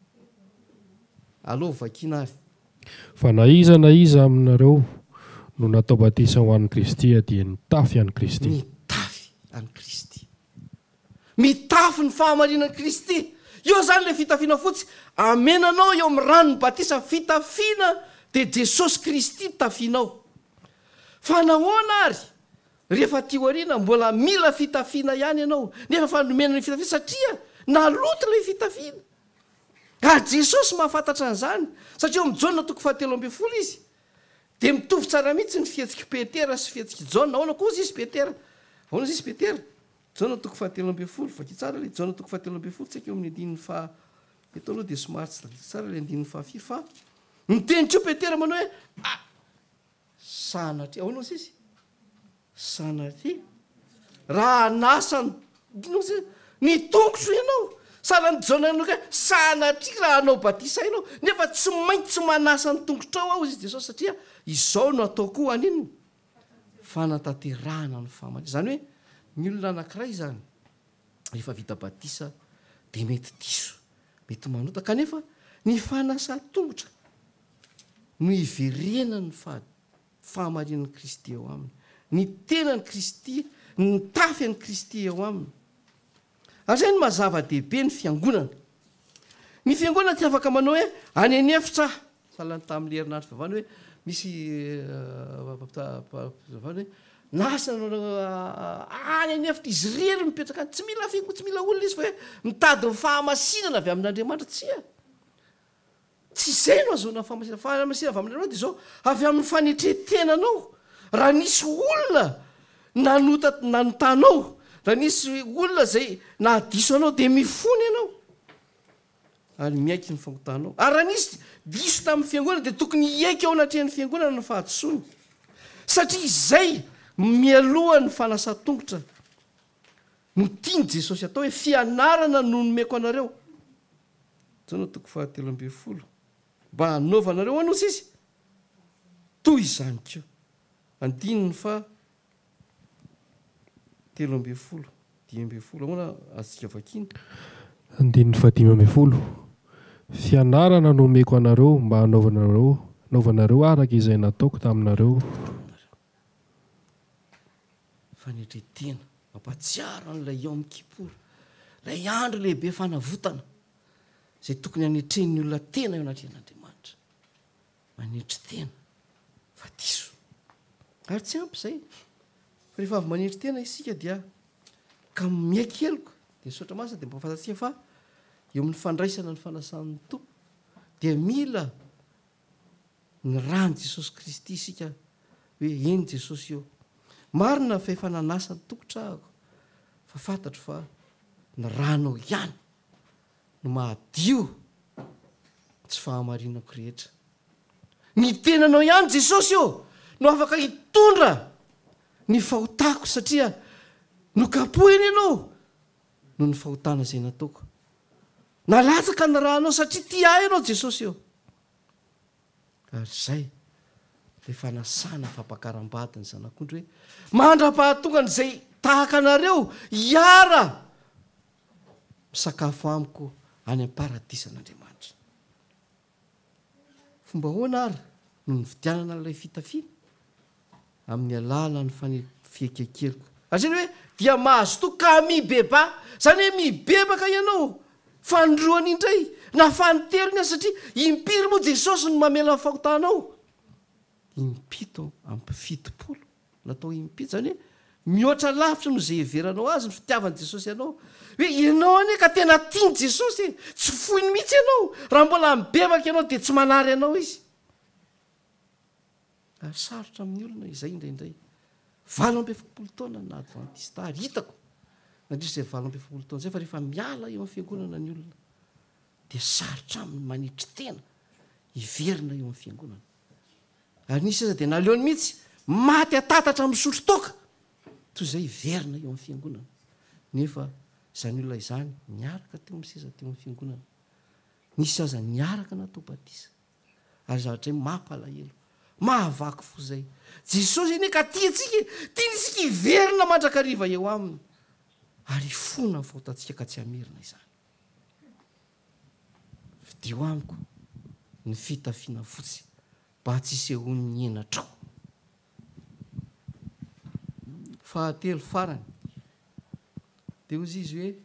aleo vakiana ary fa na iza na iza aminareo no natao batisa ho an'i Kristy dia mitafy an'i Kristy mitafy an'i Kristy mitafy ny fahamarinan'i Kristy eo zany le fitafiana fotsy amenanao eo amin'ny rano ny batisa fitafiana dia Jesosy Kristy tafianao fa nahoana ary rehefa tioariana mbola mila fitafiana ihany ianao nefa fanomena ny fitafiana satria naloto ilay fitafiana ary Jesosy mahafantatra an'izany satria eo amin'ny Jaona toko fahatelo ambin'ny folo izy dia mitovy tsara mihitsy ny fihetsiky Petera sy fihetsiky Jaona ahoana koa izy izy Petera ahoana izy izy Petera jaona toko fahatelo ambe folo fa tsara le jaona toko fahatelo ambe folo tsy ake eo amin'ny andininy fa eto aloha dia somary tsy tsara le andininy fahafiry fa miteny teo petera manao hoe ah sanatria ahoana ozy izy sanatria raha nasany ny tongoso ianao sanany jaona anoka sanatria raha anao batisa ianao nefa tsy maintsy tsy manasa ny tongotra ao aho izy jesosy satria izao no ataoko aninony fanatanterahana ny famatra zany hoe ny olona anankiray zany rehefa vita batisa dia mety diso mety manota kanefa ny fanasa tongotra no iverenany fa fahamarinan'ny Kristy eo aminy ny tenany Kristy ny tafy an'ny Kristy eo aminy ary zay ny mazava-dehibe ny fiangonana ny fiangonana ty afaka manao hoe any any efitra salany tamin'ny herinandro vavany hoe misy zavany hoe nasa any any efitra izy rery mipetraka any tsy mila fiango tsy mila olona izy fa hoe mitady ny fahamasinana avy amin'Andriamanitra tsia tsy zay no azona fahamasina fahamasinana avy amin'Andriamanitra dia zao avy amin'ny fanetretenanao raha nisy olona nanota nanotanao raha nisy olona zay nahadiso anao dia mifony ianao ary miaiky ny fangotanao ary raha nisy diso tamin'ny fiangonana dia tokony hiaiky ao anatrehan'ny fiangonana ny fahadisoany satria izay mialohan'ny fanasa-tongotra no tiany Jesosy atao hoe fianarana no nomeko anareo zao no toko fahatelo ambe folo mba hanaovanareo anosy izy toy izany keo andininy fa telo ambe folo dimy ambe folo ahoana azontsika vakiny andininy fa dimy ambe folo fianarana no omeko anareo mba hanaovanareo hanaovanareo araka izay nataoko taminareo fanetretena mampatsiaro an'ilay eo amin'ny kipory lay andro lehibe fanavotana zay tokony hanetrehin'ny olona tena eo anatrehan'Andriamanitra manetry tena fa diso ary tsy ampy zay fa rehefa avy manetry tena isika dia ka miaikeloka dia sotra masina dia mpafantatsika fa eo amin'ny fandraisana ny fanasan'ny tompo dia mila ny rany Jesosy Kristy isika hoe eny Jesosy eo marina fa efa nanasa ny tongotra ahako fa fantatro fa ny ranao ihany no mahadio tsy fahamarinako rehetra ny tenanao ihany Jesosy eo no afaka hitondra ny fahotako satria no kapohiny ianao no ny fahotana izay nataoko nalatsaka ny rahanao satria ty ahy ianao Jesosy eo ary zay le fanasana fampakaram-bady ny zanak'ondry hoe mandra-pahatongany izay tahaka anareo hiara misakafo amiko any am-paradisan'Andriamanitra fomba hoana ary no ny vidianana n'ilay fitafiana amin'ny alala ny fanefiekekeloka ary zany hoe dia mahazo to ka mibeba zany hoe mibebaka ianao fandroany indray na fanotelony azy satria impiry moa Jesosy no mamela ny fahotanao impito ampy fitopolo natao impito zany hoe mihoatra lavitra no zay heveranao azy ny fitiavan'i Jesosy ianao hoe ianao anie ka tena tiany Jesosy tsy foiny mihitsy ianao raha mbola mibebaka ianao dia tsy manary ianao izy ary sarotra amin'ny olona izay indraindray valo amby efapolo taona na adventista ary hitako nandrisy zay valo amby efapolo taona zay fa rehefa miala eo amin'ny fiangonana ny olona dia sarotra amin'ny manitry tena hiverina eo amin'ny fiangonana ary nisy aza dia naleony mihitsy maty atatatra misotro toka toy izay hiverina eo amin'ny fiangonana nefa izany olona izany niaraka teo amin'ny seza teo amin'ny fiangonana nisy aza niaraka natao batisa ary zavatra hoe mampalahelo mahavaky fo zay Jesosy eny ka tiatsika tiany isika hiverina mandrakariva eo aminy ary fona ny fahotantsika ka tsy hamerina izany fidio amiko ny fitafiana fotsy mba tsy hisehony ny enatrao fahatelo farany dia ozy izy hoe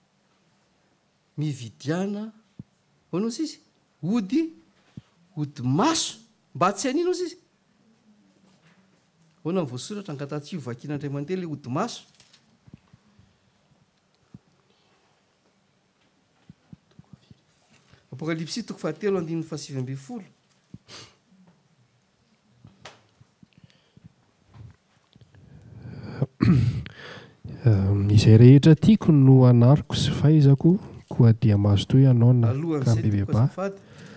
mividiana hoana ozy izy ody ody maso mba tsy hanina ozy izy hoana ny voasoratra angatantsio vakinandray mandeha le ody maso apokalipsy toko fahatelo andininy fahasivy amby folo izay rehetra tiako no anariko sy fahaizako koa dia mahazo toy ianao na alohan'izay kabebeba tokoa azafady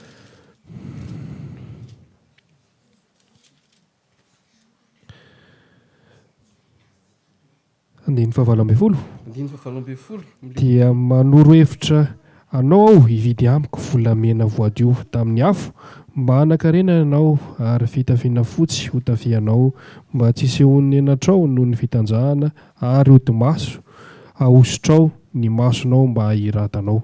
andiny fahavalo ambin'ny folo andiny fahavalo ambin'ny folo dia manoro hevitra anao aho hividy amiko volamena voadio tamin'ny afo mba hanankarena ianao ary fitafiana fotsy ho tafianao mba tsy sehon'ny enatrao noho ny fitanjahana ary odi-maso ahosotrao ny masonao mba hahiratanao.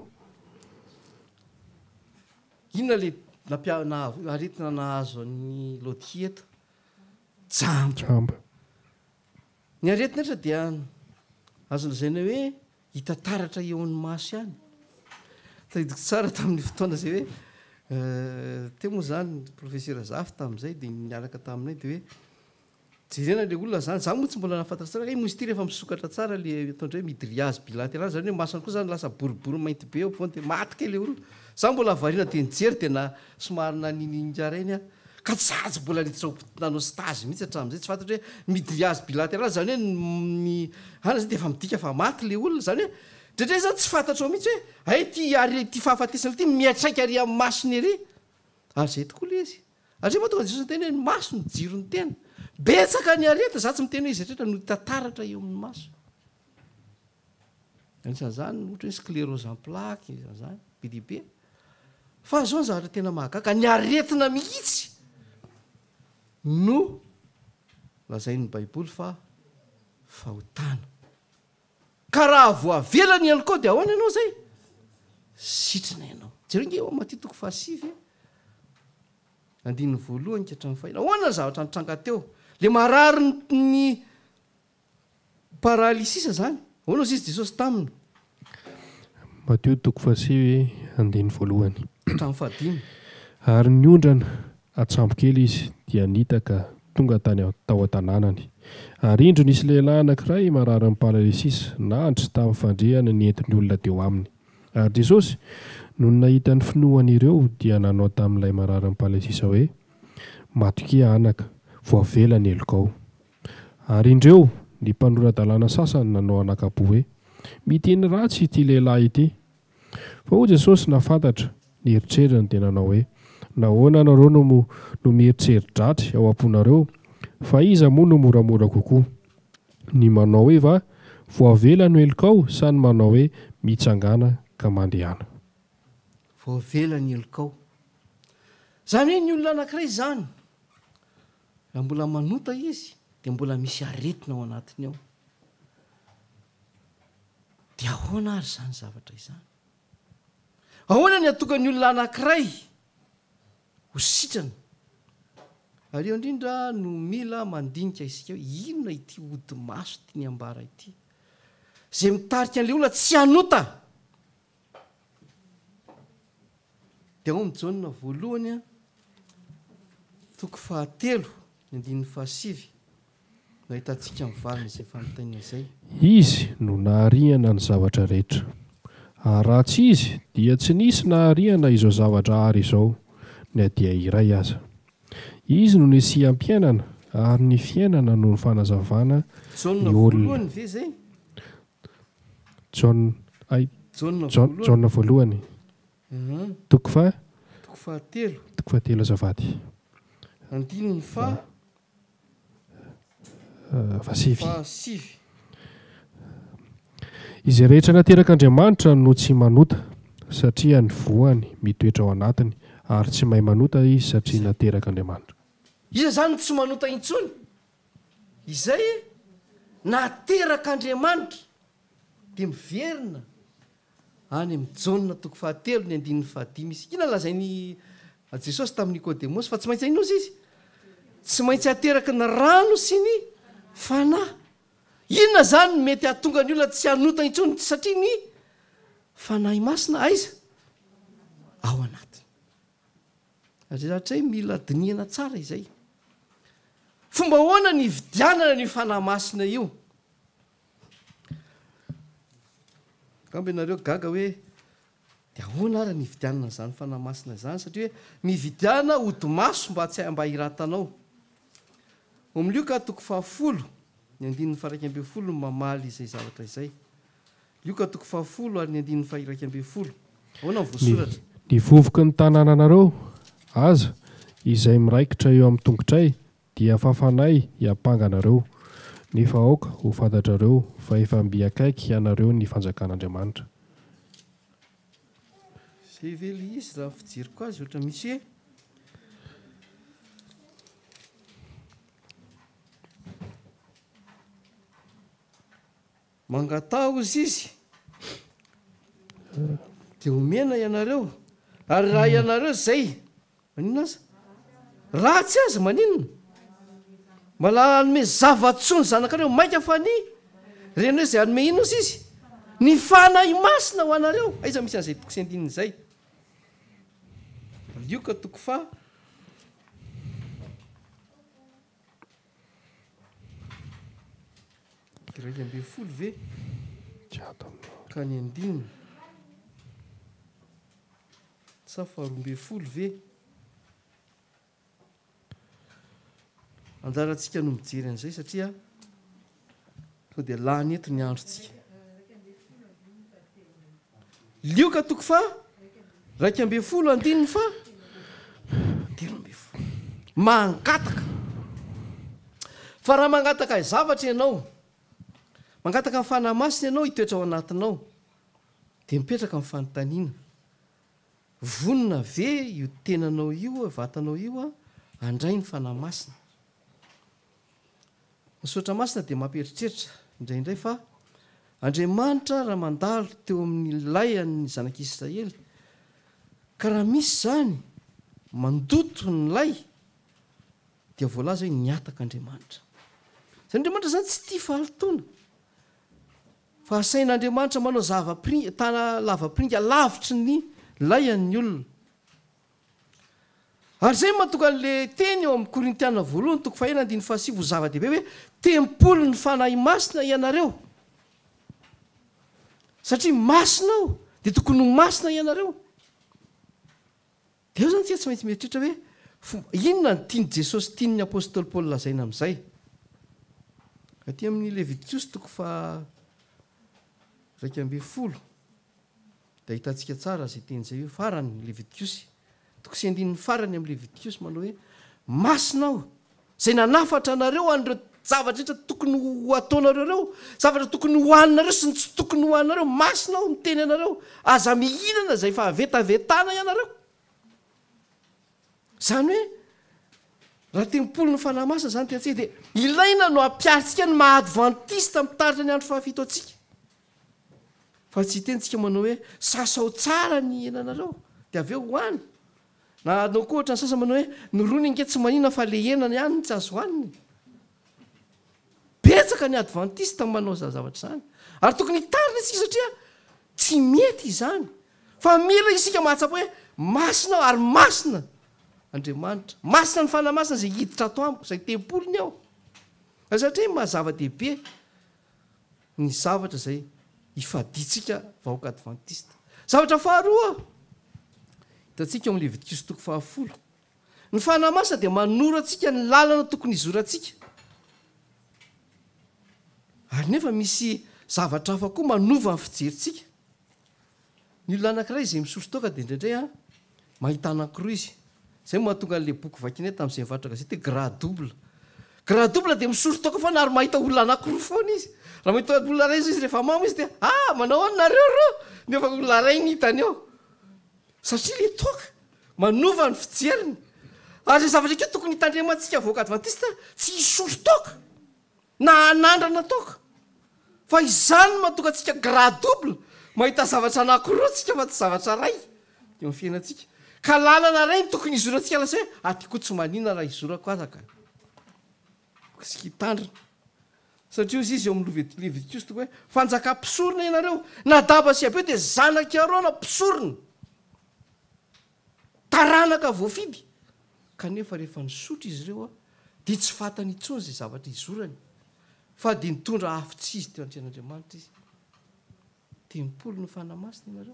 inona le napia na aretina nahazo ny lôtia eto jamba jamba ny aretina etra dia azo lazaina hoe hitataratra eo amin'ny maso ihany tadidiko tsara tamin'ny fotoana zay hoe teo moa zany professeur Zafy tamin'izay dia niaraka taminay dia hoe jerena le olona zany za moa tsy mbola nafantatra tsara hoe mozy ty rehefa misokatra tsara le ataondra hoe midriazy bilatéral zany hoe masony koa zany lasa boribory mainty be eo foana dia maty kely le olona za mbola variana dia nijery dia na somary naninindreny a ka tsy zatsy mbola liditra nanao stage mihitsy hatramin'izay tsy fantatra hoe midriazy bilatéral zany hoe ny ana zany dia efa midika fa maty le olona zany hoe dretre zany tsy fantatra ao mihitsy hoe ay ty ary ty fahafatesana ty miatraika ary amin'ny masony ery ary zay tokoa le izy ary zay mahatonga jesosy tena hoe ny maso ny jiro ny tena betsaka ny areta za tsy mitena hoe izy rehetra no tataratra eo amin'ny maso anisan'izany ohatra hoe sclérose en plaque zany be dibe fa zao ny zavatra tena mahagaga ny aretina mihitsy no lazain'ny baiboly fa fahotana ka raha voavelany ihany koa dia ahoana ianao zay sitrina ianao jereo eo matitoko fahasivy andininy voalohany ka hatramin'ny fahina ahoana ny zavatra nitranga teo le marary ny paralysisa zany ahoana izy jesosy taminy Mateo toko fahasivy andiny voalohany hatramin'ny fahadimy ary ny ondrana atsambokely izy dia nitaka tonga tany tao an-tanànany ary indro nisy lehilahy anankiray marary amin'ny paralysisa nandry tamin'ny fandrehana ny entin'ny olona teo aminy ary Jesosy no nahita ny finoan'ireo dia nanao tamin'ilay marary amin'ny paralysisa hoe matokia anaka voavela ny elokao ary indreo ny mpanorandalàna sasany nanao anakapo hoe miteny ratsy ity lehilahy ity fa ho Jesosy nafantatra ny eritreriny dia nanao hoe nahoana nareo no no mieritreri-dratry ao am-ponareo fa iza moa no moramora kokoa ny manao hoe va voavela no elokao sa ny manao hoe mitsangana ka mandehana voavela ny elokao zany hoe ny olona anankiray zany raha mbola manota izy dia mbola misy aretina ao anatiny ao dia ahoana ary zany zavatra izany ahoana ny atokany olona anankiray ho sitrana ary eo indrindra no mila mandinika isika hoe inona ity ody maso ty ny ambara ity zay mitarika an'le olona tsy hanota dia ao mijaonina voalohany a toko fahatelo ny andininy fahasivy no ahitantsika mivalina izay fanontaniana izay izy no nahariana ny zavatra rehetra ary raha tsy izy dia tsy nisy nahariana izao zavatra ary izao ny adia iray aza izy no nisy am-piainana ary ny fiainana no ny fanazavana jaonina voalohany ve zay John ay John voalohany toko fa toko fahatelo toko fahatelo azavady andininy fa fahasivy fahasivy izay rehetra nateraka Andriamanitra no tsy manota satria ny voany mitoetra ao anatiny ary tsy mahay manota izy satria nateraka Andriamanitra iza zany tsy manota intsony izay nateraka Andriamanitra dia miverina any amin'ny jaonina toko fahatelo ny andininy fahadimy izy ina lazainy Jesosy tamin'ny Nikodemosy fa tsy maintsy ainozy izy tsy maintsy ateraka ny rano sy ny fanahy inona zany mety ahatonga ny olona tsy hanota intsony satria ny fanahy masina aiza ao anatiny ary zatra hoe mila dinihana tsara izay fomba hoana ny vidianana ny fanahy masina io kambe nareo gaga hoe dia ahoana ary ny vidianana zany fanahy masina zany satria hoe mividiana ody maso mba tsy mba hiratanao omlio ka toko fahafolo ny andininy fairaiky ambe folo mamaly izay zavatra izay ioka toko fahafolo ary ny andininy fairaiky ambe folo ahoana voasoratra ny vovoky ny tanàna anareo aza izay miraikitra eo amin'ny tongotray dia fafanay hiampanganareo nefa aoka ho fantatrareo fa efa mbiakaiky ianareo ny fanjakan'Andriamanitra. Zay vely izy raha fijeriko azy ohatra misy hoe mangatao izy izy dia omena ianareo ary raha ianareo zay maninona aza ratsy azy maninona mala anome zava-tsony zanakareo mainka fa ny reny hoe zay anome ino izy izy ny fanahy masina ho anareo aiza misy an'izay toko sy andininy izay ioka toko fa iraiky ambe folo ve ka ny andininy sa faharoambe folo ve anjarantsika no mijery an'izay satria to dia lany eto ny androtsika lioka toko fa raiky ambe folo andininy fa diro ambe folo mangataka fa raha mangataka y zavatra ianao mangataka amin'ny fanahy masina ianao hitoetra ao anatinao dia mipetraka amin'ny fanontaniana vonona ve io tenanao io vatanao io a andray ny fanahy masina misaotra masina dia mamperitreritra indraindray fa Andriamanitra raha mandalo teo amin'ny layany zanak'Israely ka raha misy zany mandoto ny lay dia voalaza hoe niataka Andriamanitra. Zany Andriamanitra zany tsy tia fahalitoana fa asain'Andriamanitra manao zava-pringa tana lava-pringa lavitry ny layan'ny olona. Ary zay mahatonga an'le teny eo amin'ny Korintiana voalohany toko fahaenina andiny fahasivy ho zava-dehibe hoe tempolo ny fanahy masina ianareo. Satria masina ao dia tokony ho masina ianareo. Dia eo zany tsy maintsy mieritreritra hoe inona ny tiany Jesosy tiany apôstôly Paoly lazaina amin'izay. Aty amin'ny Levitikosy toko fa raiky ambe folo dia hitantsika tsara zay teny zay hoe farany Levitikosy toko sy andininy farany amin'ny Levitikosy manao hoe masina ao zay nanafatra anareo an'ireo zavatra rehetra tokony ho ataonareo reo, zavatra tokony ho haninareo sy ny tsy tokony ho haninareo, masina ao miteny anareo aza mihinana zay fa avetavetana ianareo. Zany hoe raha tempolo ny fanahy masina zany tiantsika dia ilaina no ampiaritsika ny maha-advantista mitaritra ny andro fahafito atsika. Fa tsy tentsika manao hoe sasao tsara ny henanareo dia aveo hoany. Na anao koa ohatra ny sasa manao hoe noroany anke tsy manina fa le henany ihany tsy azo hoaniny. Betsaka ny advantista manao zavatra zany. Ary tokony hitarina isika satria tsy mety izany. Fa mila isika mahatsapa hoe masina ary masina Andriamanitra. Masina ny fanahy masina zay hiditra ato amiko, zay tempolony ao. Satria mahazava-dehibe ny zavatra zay ifaditsika vahoaka advantista. Zavatra faharoa hitantsika eo amin'ny Levitikosy toko fahafolo. Ny fanahy masina dia manoratsika ny lalana tokony hizoratsika. Ary nefa misy zavatra hafa koa manova ny fijerintsika. Ny olona anankiray izay misotro toaka dia indraindray a mahita anankiroa izy. Zay mahatonga an'ilay boky vakinay tamin'izay mivarotra gazety hoe gras double. Gras double dia misotro toaka foana ary mahita olona anankiroa foana izy. Raha mahita olona ray izy rehefa mamo izy dia ah manao anareo reo nefa olona ray ny hitany eo. Satria le toaka manova ny fijeriny. Ary zavatra keo tokony hitandremantsika vahoaka advantista tsy hisotro toaka na hanandrana toaka. Fa izany mahatonga antsika gras double mahita zavatra anankiroa tsika fa tsy zavatra ray eo amin'ny fiainantsika. Ka lalana ray ny tokony hizorantsika lasa hoe aty koa tsy manina raha hizorako aza ka. Sy hitandrina. Satria izy eo amin'ny Levitikosy tokoa hoe fanjakam-pisorona ianareo. Nadaba sy Abiao dia zanaky Arona mpisorona. Taranaka voafidy. Kanefa rehefa nisotro izy ireo a dia tsy fatany intsony izay zavatra hizorany. Fa dia nitondra hafitsy izy teo an-tran'Andriamanitra izy. Tempolo ny fanahy masina ianareo.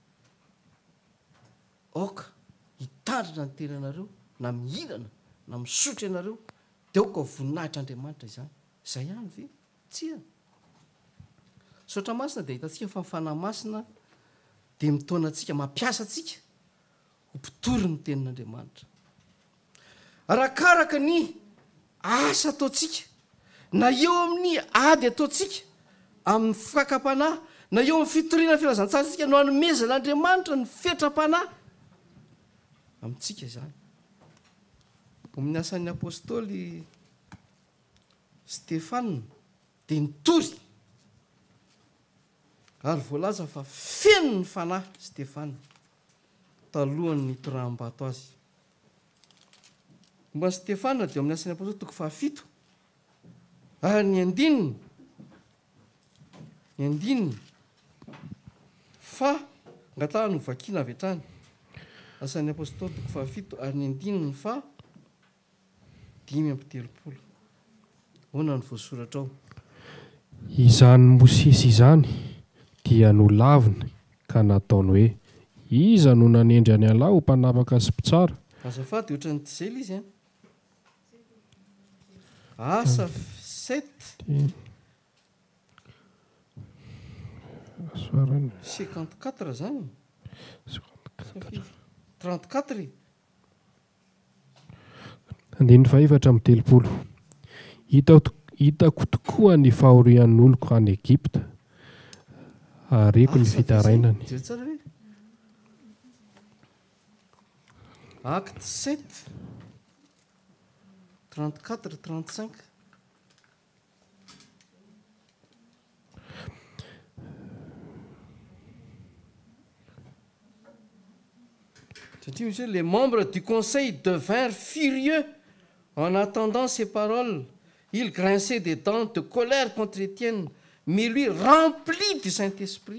Aoka hitandrina ny tenanareo na mihinana na misotro ianareo dia aoka voninahitra Andriamanitra izany. Izay ihany ve? tsia sotra masina dia hitantsika fa mifanahy masina dia mitona antsika mampiasa antsika ho mpitory ny tenin'Andriamanitra arakaraka ny asa ataontsika na eo amin'ny ady ataontsika amin'ny fikakam-panahy na eo amin'ny fitoriana filazantsaratsika no hanomezan'Andriamanitra ny fetram-panahy amintsika izany amin'ny asan'ny apôstôly Stefana dia nitory ary voalaza fa feno ny fanahy Stefana talohan'ny toram-bato azy. Momba Stefana dia amin'ny asan'ny apôstôly toko fahafito ary ny andininy ny andininy fa ngatahany ho vakiana avy hatrany asan'ny apôstôly toko fahafito ary ny andininy fa dimy amby telopolo hoana ny voasoratra ao izany Mosesy izany dia nolaviny ka nataony hoe iza no nanendry any alahy ho mpanapaka sy mpitsara azafady ohatran'ny tizely izy a asa sept cinquante quatre zany trente quatre andininy faefatra amin'ny telopolo hitako tokoa ny fahorian'ny oloko any Egipta areko ny fitarainany acte sept trente quatre trente cinq les membres du conseil devinrent furieux en entendant ces paroles. Ils grinçaient des dents de colère contre Étienne, mais lui rempli du Saint-Esprit.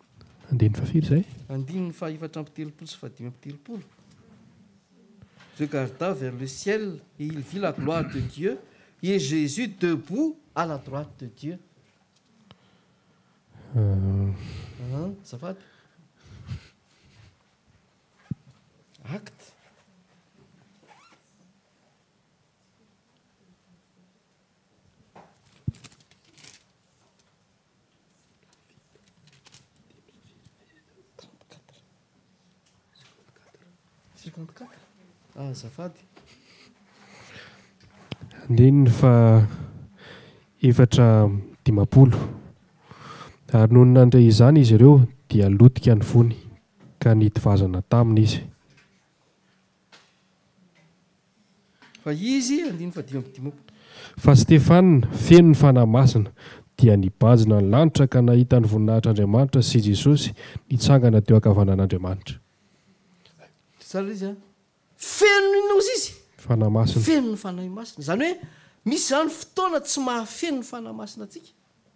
Regarda vers le ciel et il vit la gloire de Dieu et Jésus debout à la droite de Dieu. Euh... Hein, ça va? Acte. cinquante-quatre. Ah, azafady. Andininy fa efatra dimapolo ary noho nandray izany izy ireo dia lotika ny fony ka nitivazana taminy izy. Fa izy andininy fa dimy dimapolo. Fa Stefana feno ny fanahy masina dia nibazina ny lanitra ka nahita ny voninahitr'Andriamanitra sy Jesosy nitsangana teo ankavanan'Andriamanitra. Tsara izy a feno inozy izy fanahy masina feno ny fanahy masina zany hoe misy zany fotoana tsy mahafeno ny fanahy masina atsika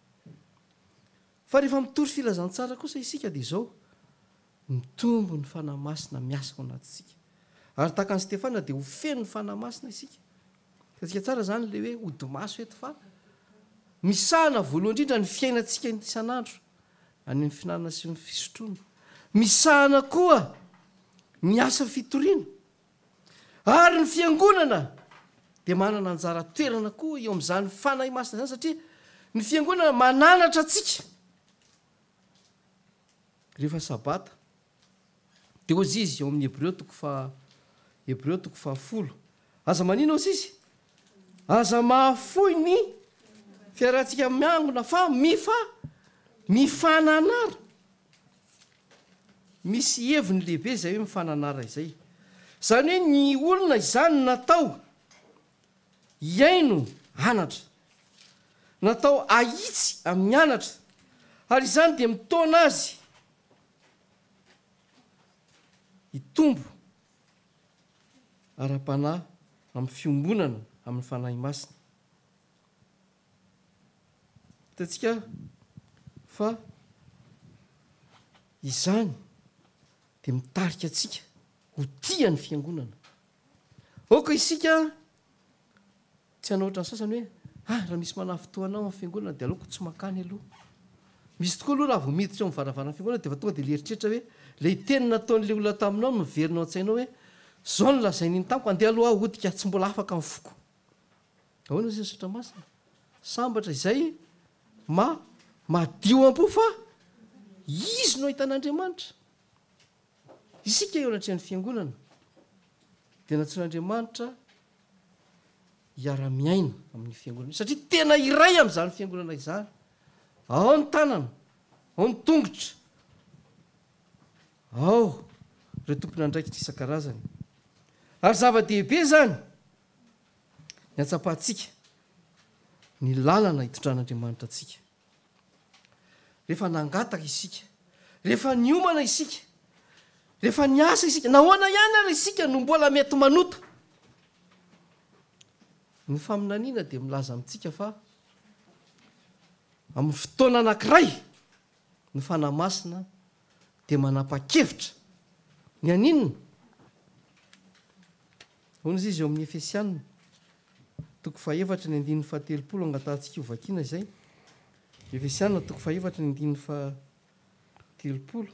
fa rehefa mitory filazantsara kosa isika dia izao mitombo ny fanahy masina miasa ao anatintsika ary tahaka ny Stefana dia ho feno ny fanahy masina isika satria tsara zany le hoe odi-maso eto fa misahana voalohany indrindra ny fiainantsika isan'andro any amin'ny finanana sy ny fisotroana misahana koa miasa fitoriana ary ny fiangonana dia manana anjara toerana koa eo amin'izany fanahy masina zany satria ny fiangonana mananatra atsika rehefa sabata dia ozy izy eo amin'ny Hebreo toko fa Hebreo toko fahafolo aza manina ozy izy aza mahafoy ny fiarahantsika miangona fa mifa mifananara misy heviny lehibe zay hoe mifananara izay zany hoe ny olona izany natao iaino anatra natao ahitsy amin'ny anatra ary izany dia mitona azy hitombo ara-panahy amin'ny fiombonana amin'ny fanahy masina hitantsika fa izany dia mitarika atsika ho tia ny fiangonana oka isika tsy hanao ohatran'ny sasany hoe ah raha misy manafotoanao amin'ny fiangonana dia aleoko tsy makany aloha misy tokoa aloha raha vao miditra ao amin'ny varavarana fiangonana dia fa tonga dia lieritreritra hoe lay teny nataon'le olona taminao no miverinao an-tsainao hoe zao no lazain'iny tamiko andeha aloha ahodika tsy mbola afaka amin'ny foko ahoana izy sotra masina sambatra izay ma madio am-po fa izy no ahitan'andriamanitra. Isika eo anatrehan'ny fiangonana dia natsoan'andriamanitra hiara-miaina amin'ny fiangonana satria tena iray amin'izany fiangonana izany. Ao ny tanana, ao ny tongotra, ao ireo tompona andraikitra isan-karazany. Ary zava-dehibe zany ny atsapahantsika ny lalana hitondran'andriamanitra antsika. Rehefa nangataka isika, rehefa niomana isika, rehefa niasa isika, nahoana ihany ary isika no mbola mety manoto. Ny faminaniana dia milaza amintsika fa amin'ny fotoana anankiray ny fanahy masina dia manapa-kevitra ny aninona. Hoana izy eo amin'ny Efesianina toko fahaefatra ny andininy fahatelopolo angatantsika io vakiana izay. Efesianina toko fahaefatra ny andininy fahatelopolo.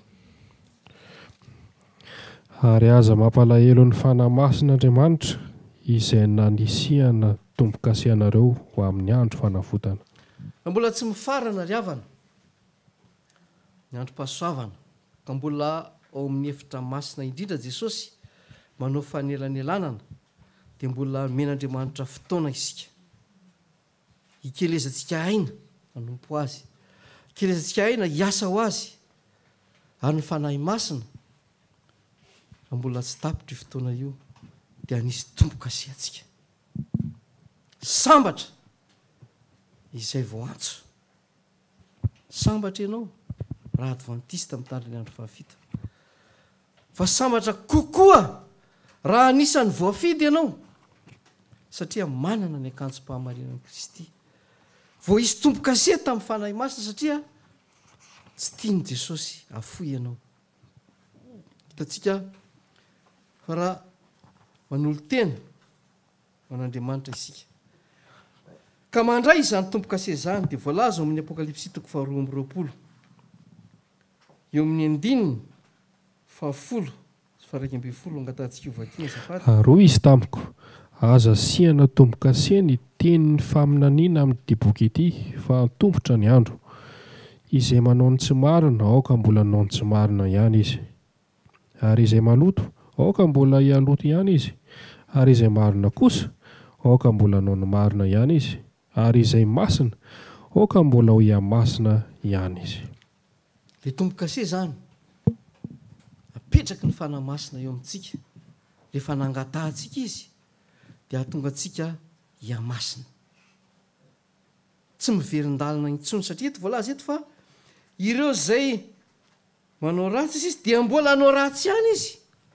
Ary aza mampalahelo ny fanahy masin'Andriamanitra izay nanisihana tombo-kase anareo ho amin'ny andro fanafotana. Mbola tsy mifarana ry havana ny androm-pahasoavana ka mbola ao amin'ny efitra masina indrindra Jesosy manao fanelanelanana dia mbola men'Andriamanitra fotoana isika hikelezantsika aina hanompo azy, hikelezantsika aina hiasa ho azy. Ary ny fanahy masina mbola tsy tapitra io fotoana io dia anisy tombo-kase antsika. Sambatra izay vao antso. Sambatra ianao raha adventista mitandriny andro fahafito. Fa sambatra kokoa raha anisany voafidy ianao satria manana ny akanjom-pahamarinan'i Kristy. Vao hisy tombo-kase tamin'ny fanahy masina satria tsy tiany Jesosy afoy ianao. Hitantsika fa raha manolo tena ho an'Andriamanitra isika. Ka mandray izany tombo-kase izany dia voalaza amin'ny Apokalipsy toko faharoa amby roapolo eo amin'ny andininy fahafolo sy faha-raika ambin'ny folo angatantsika io vakiana azafady. Aroa izy tamiko, aza sihana tombo-kase ny tenin'ny faminaniana amin'ity boky ity fa antombotra ny andro. Izay manao ny tsy marina aoka mbola nanao ny tsy marina ihany izy. Ary izay maloto aoka mbola hialoto ihany izy. Ary izay marina kosa aoka mbola nanao ny marina ihany izy. Ary izay masina aoka mbola ho iamasina ihany izy. Ilay tombo-kase zany apetraky ny fanahy masina eo amintsika. Rehefa nangatahantsika izy dia hahatonga antsika iamasina. Tsy miverin-dalana intsony satria eto voalaza eto fa ireo izay manao ratsy izy dia mbola hanao ratsy ihany izy.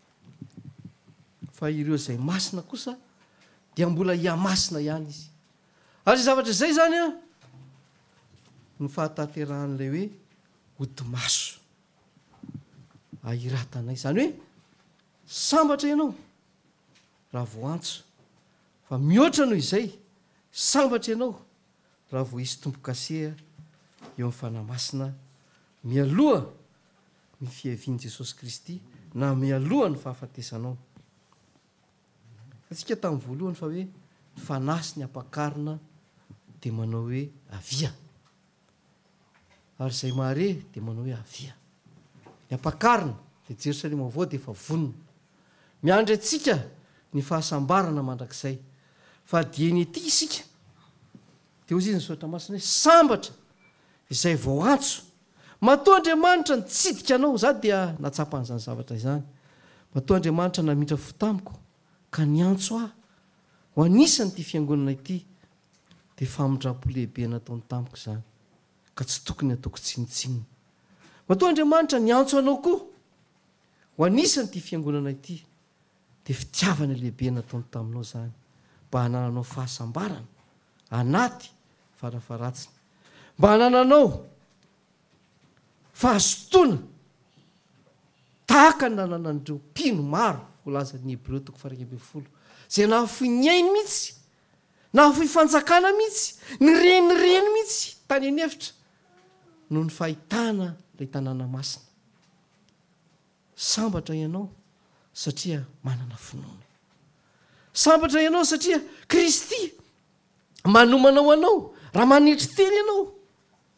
Fa ireo izay masina kosa dia mbola iamasina ihany izy. Ary zavatra izay zany a ny fahataterahan'ilay hoe odi-maso ahiratanay. Zany hoe sambatra ianao raha vao antso, fa mihoatra noho izay sambatra ianao raha vao hisy tombo-kase eo amin'ny fanahy masina mialoha ny fiavian'i Jesosy Kristy na mialoha ny fahafatesanao. Atsika tamin'ny voalohany fa hoe ny fanahy sy ny ampakarina dia manao hoe avia. Ary izay mahare dia manao hoe avia. Ny ampakarina dia Jerosalema avao dia efa vonona. Miandry antsika ny fahasambarana mandrakizay. Fa dieny ety isika dia hozy izy ny soratra masina hoe sambatra izay vao antso. Matoa Andriamanitra nitsidika anao, za dia natsapa an'izany zavatra izany. Matoa Andriamanitra namindra fo tamiko ka niantso aho ho anisany ity fiangonana ity dia famindram-po lehibe nataony tamiko izany ka tsy tokony ataoko tsinitsinina. Matoa Andriamanitra niantso anao koa ho anisany ity fiangonana ity dia fitiavana lehibe nataony taminao izany mba hanananao fahasambarana anaty farafaratsiny, mba hanananao fahasotoana tahaka ny nananan'ireo mpino maro volaza ny Hebreo toko faha iraika ambin'ny folo izay nahafoy ny ainy mihitsy, nahafoy fanjakana mihitsy, ny reny reny mihitsy tany anefitra noho ny fahitana ilay tanàna masina. Sambatra ianao satria manana finoana. Sambatra ianao satria Kristy manomanao anao raha manitry teny ianao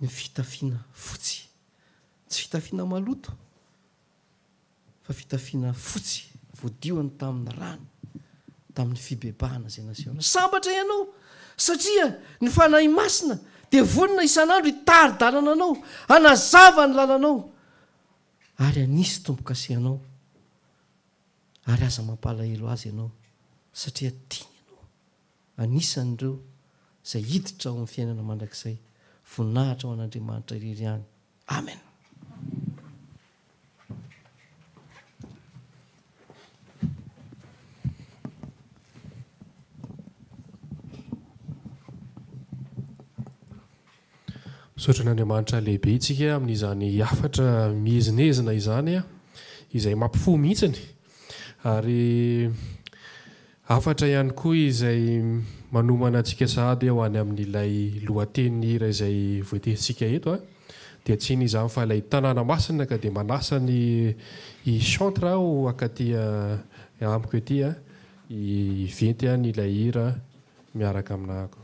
ny fitafiana fotsy, tsy fitafiana maloto fa fitafiana fotsy voadioany tamin'ny rano, tamin'ny fibebahana zay nasehoana. Sambatra ianao satria ny fanahy masina dia vonina isan'andro hitari-dalana anao, hanazava ny lalanao ary anisy tombo-kasehanao ary aza mampalahelo azy ianao satria tiany ianao. Anisan'ireo izay hiditra ao amin'ny fiainana mandrakizay voninahitra ao an'Andriamanitra irery ihany. Amen. Misaotra an'Andriamanitra lehibe itsika amin'izany afatra mihezinezina izany a izay mampifo mihitsiny, ary afatra ihany koa izay manomana antsika sahady ho any amin'ilay lohateny hira izay voatesintsika eto a dia tsy n'izany fa ilay tanàna masina ka dia manasa ny i chantre aho akaty amiko ety a iventy a n'ilay hira miaraka aminahako.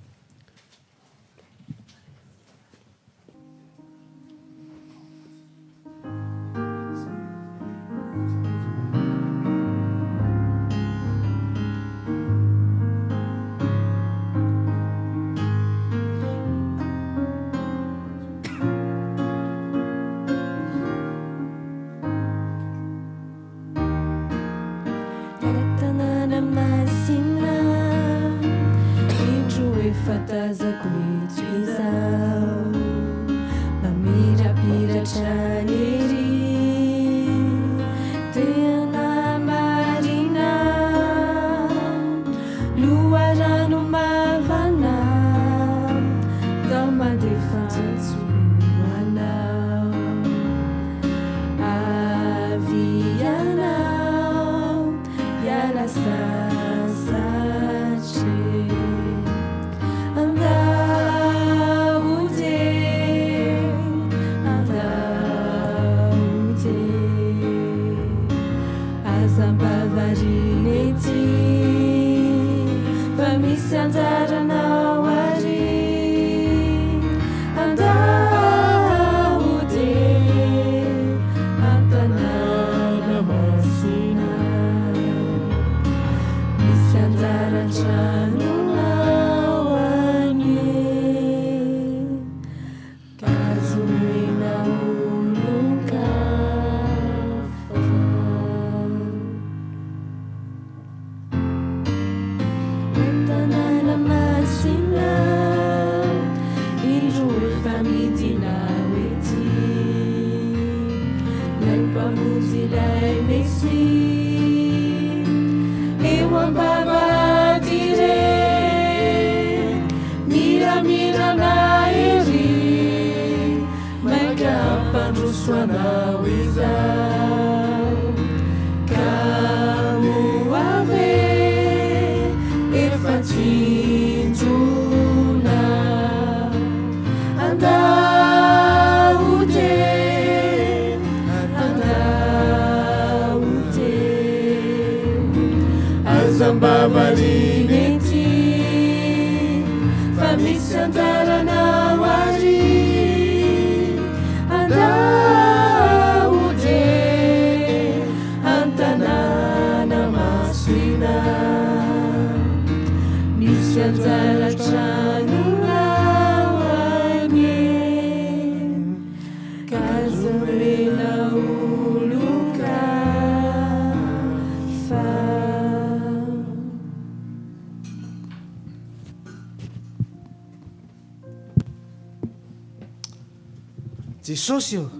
Jesosy eo,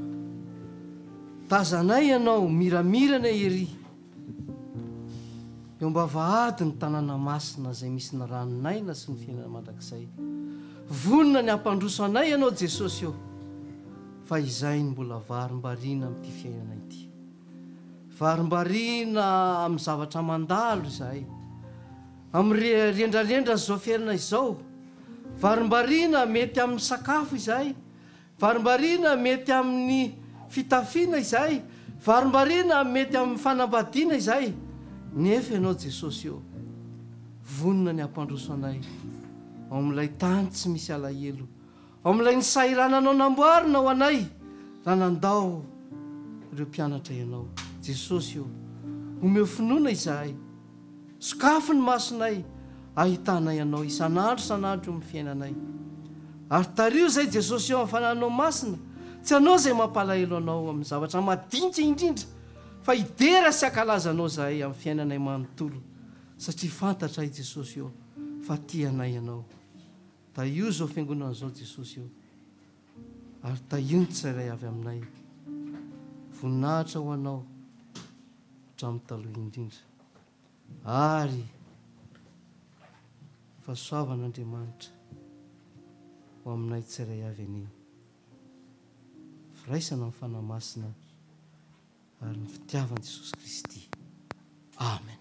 tazanay ianao miramirana ery eo mba vahady ny tanàna masina izay misy ny ranonaina sy ny fiainana mandrakizay. Vonina ny ampandroso anay ianao Jesosy eo, fa izay ny mbola varimbariana amin'ity fiainana ity. Varimbariana amin'ny zavatra mandalo izahay, amin'ny rendrarendra izao fiainana izao. Varimbariana mety amin'ny sakafo izahay, varimbariana mety amin'ny fitafiana izahay, varimbariana mety amin'ny fanambadiana izahay. Nefa ianao Jesosy eo, vonina ny ampandroso anay ao amin'ilay tany tsy misy alahelo, ao amin'ilay ny sairananao namboarina ao anay raha nandao ireo mpianatra ianao. Jesosy io omeo finoana izahay, sokafo ny masonay ahitana ianao isan'andro san'andro eo amin'ny fiainanay. Ary tario zay Jesosy eo amin'ny fananao masina, tsy anao izay mampalahelo anao amin'ny zavatra madinika indrindra, fa idera sy akalazanao zahay amin'ny fiainanay manontolo, satria fantatra i Jesosy eo fa tianay ianao. Da io zao fiangonana zao Jesosy eo, ary da io ny tsirairay avy aminay. Voninahitra ho anao hatramin'ny taloha indrindra, ary fahasoavan'Andriamanitra ho aminay tsirairay avy anio. Firaisana amin'ny fanahy masina ary ny fitiavan'i Jesosy Kristy. Amen.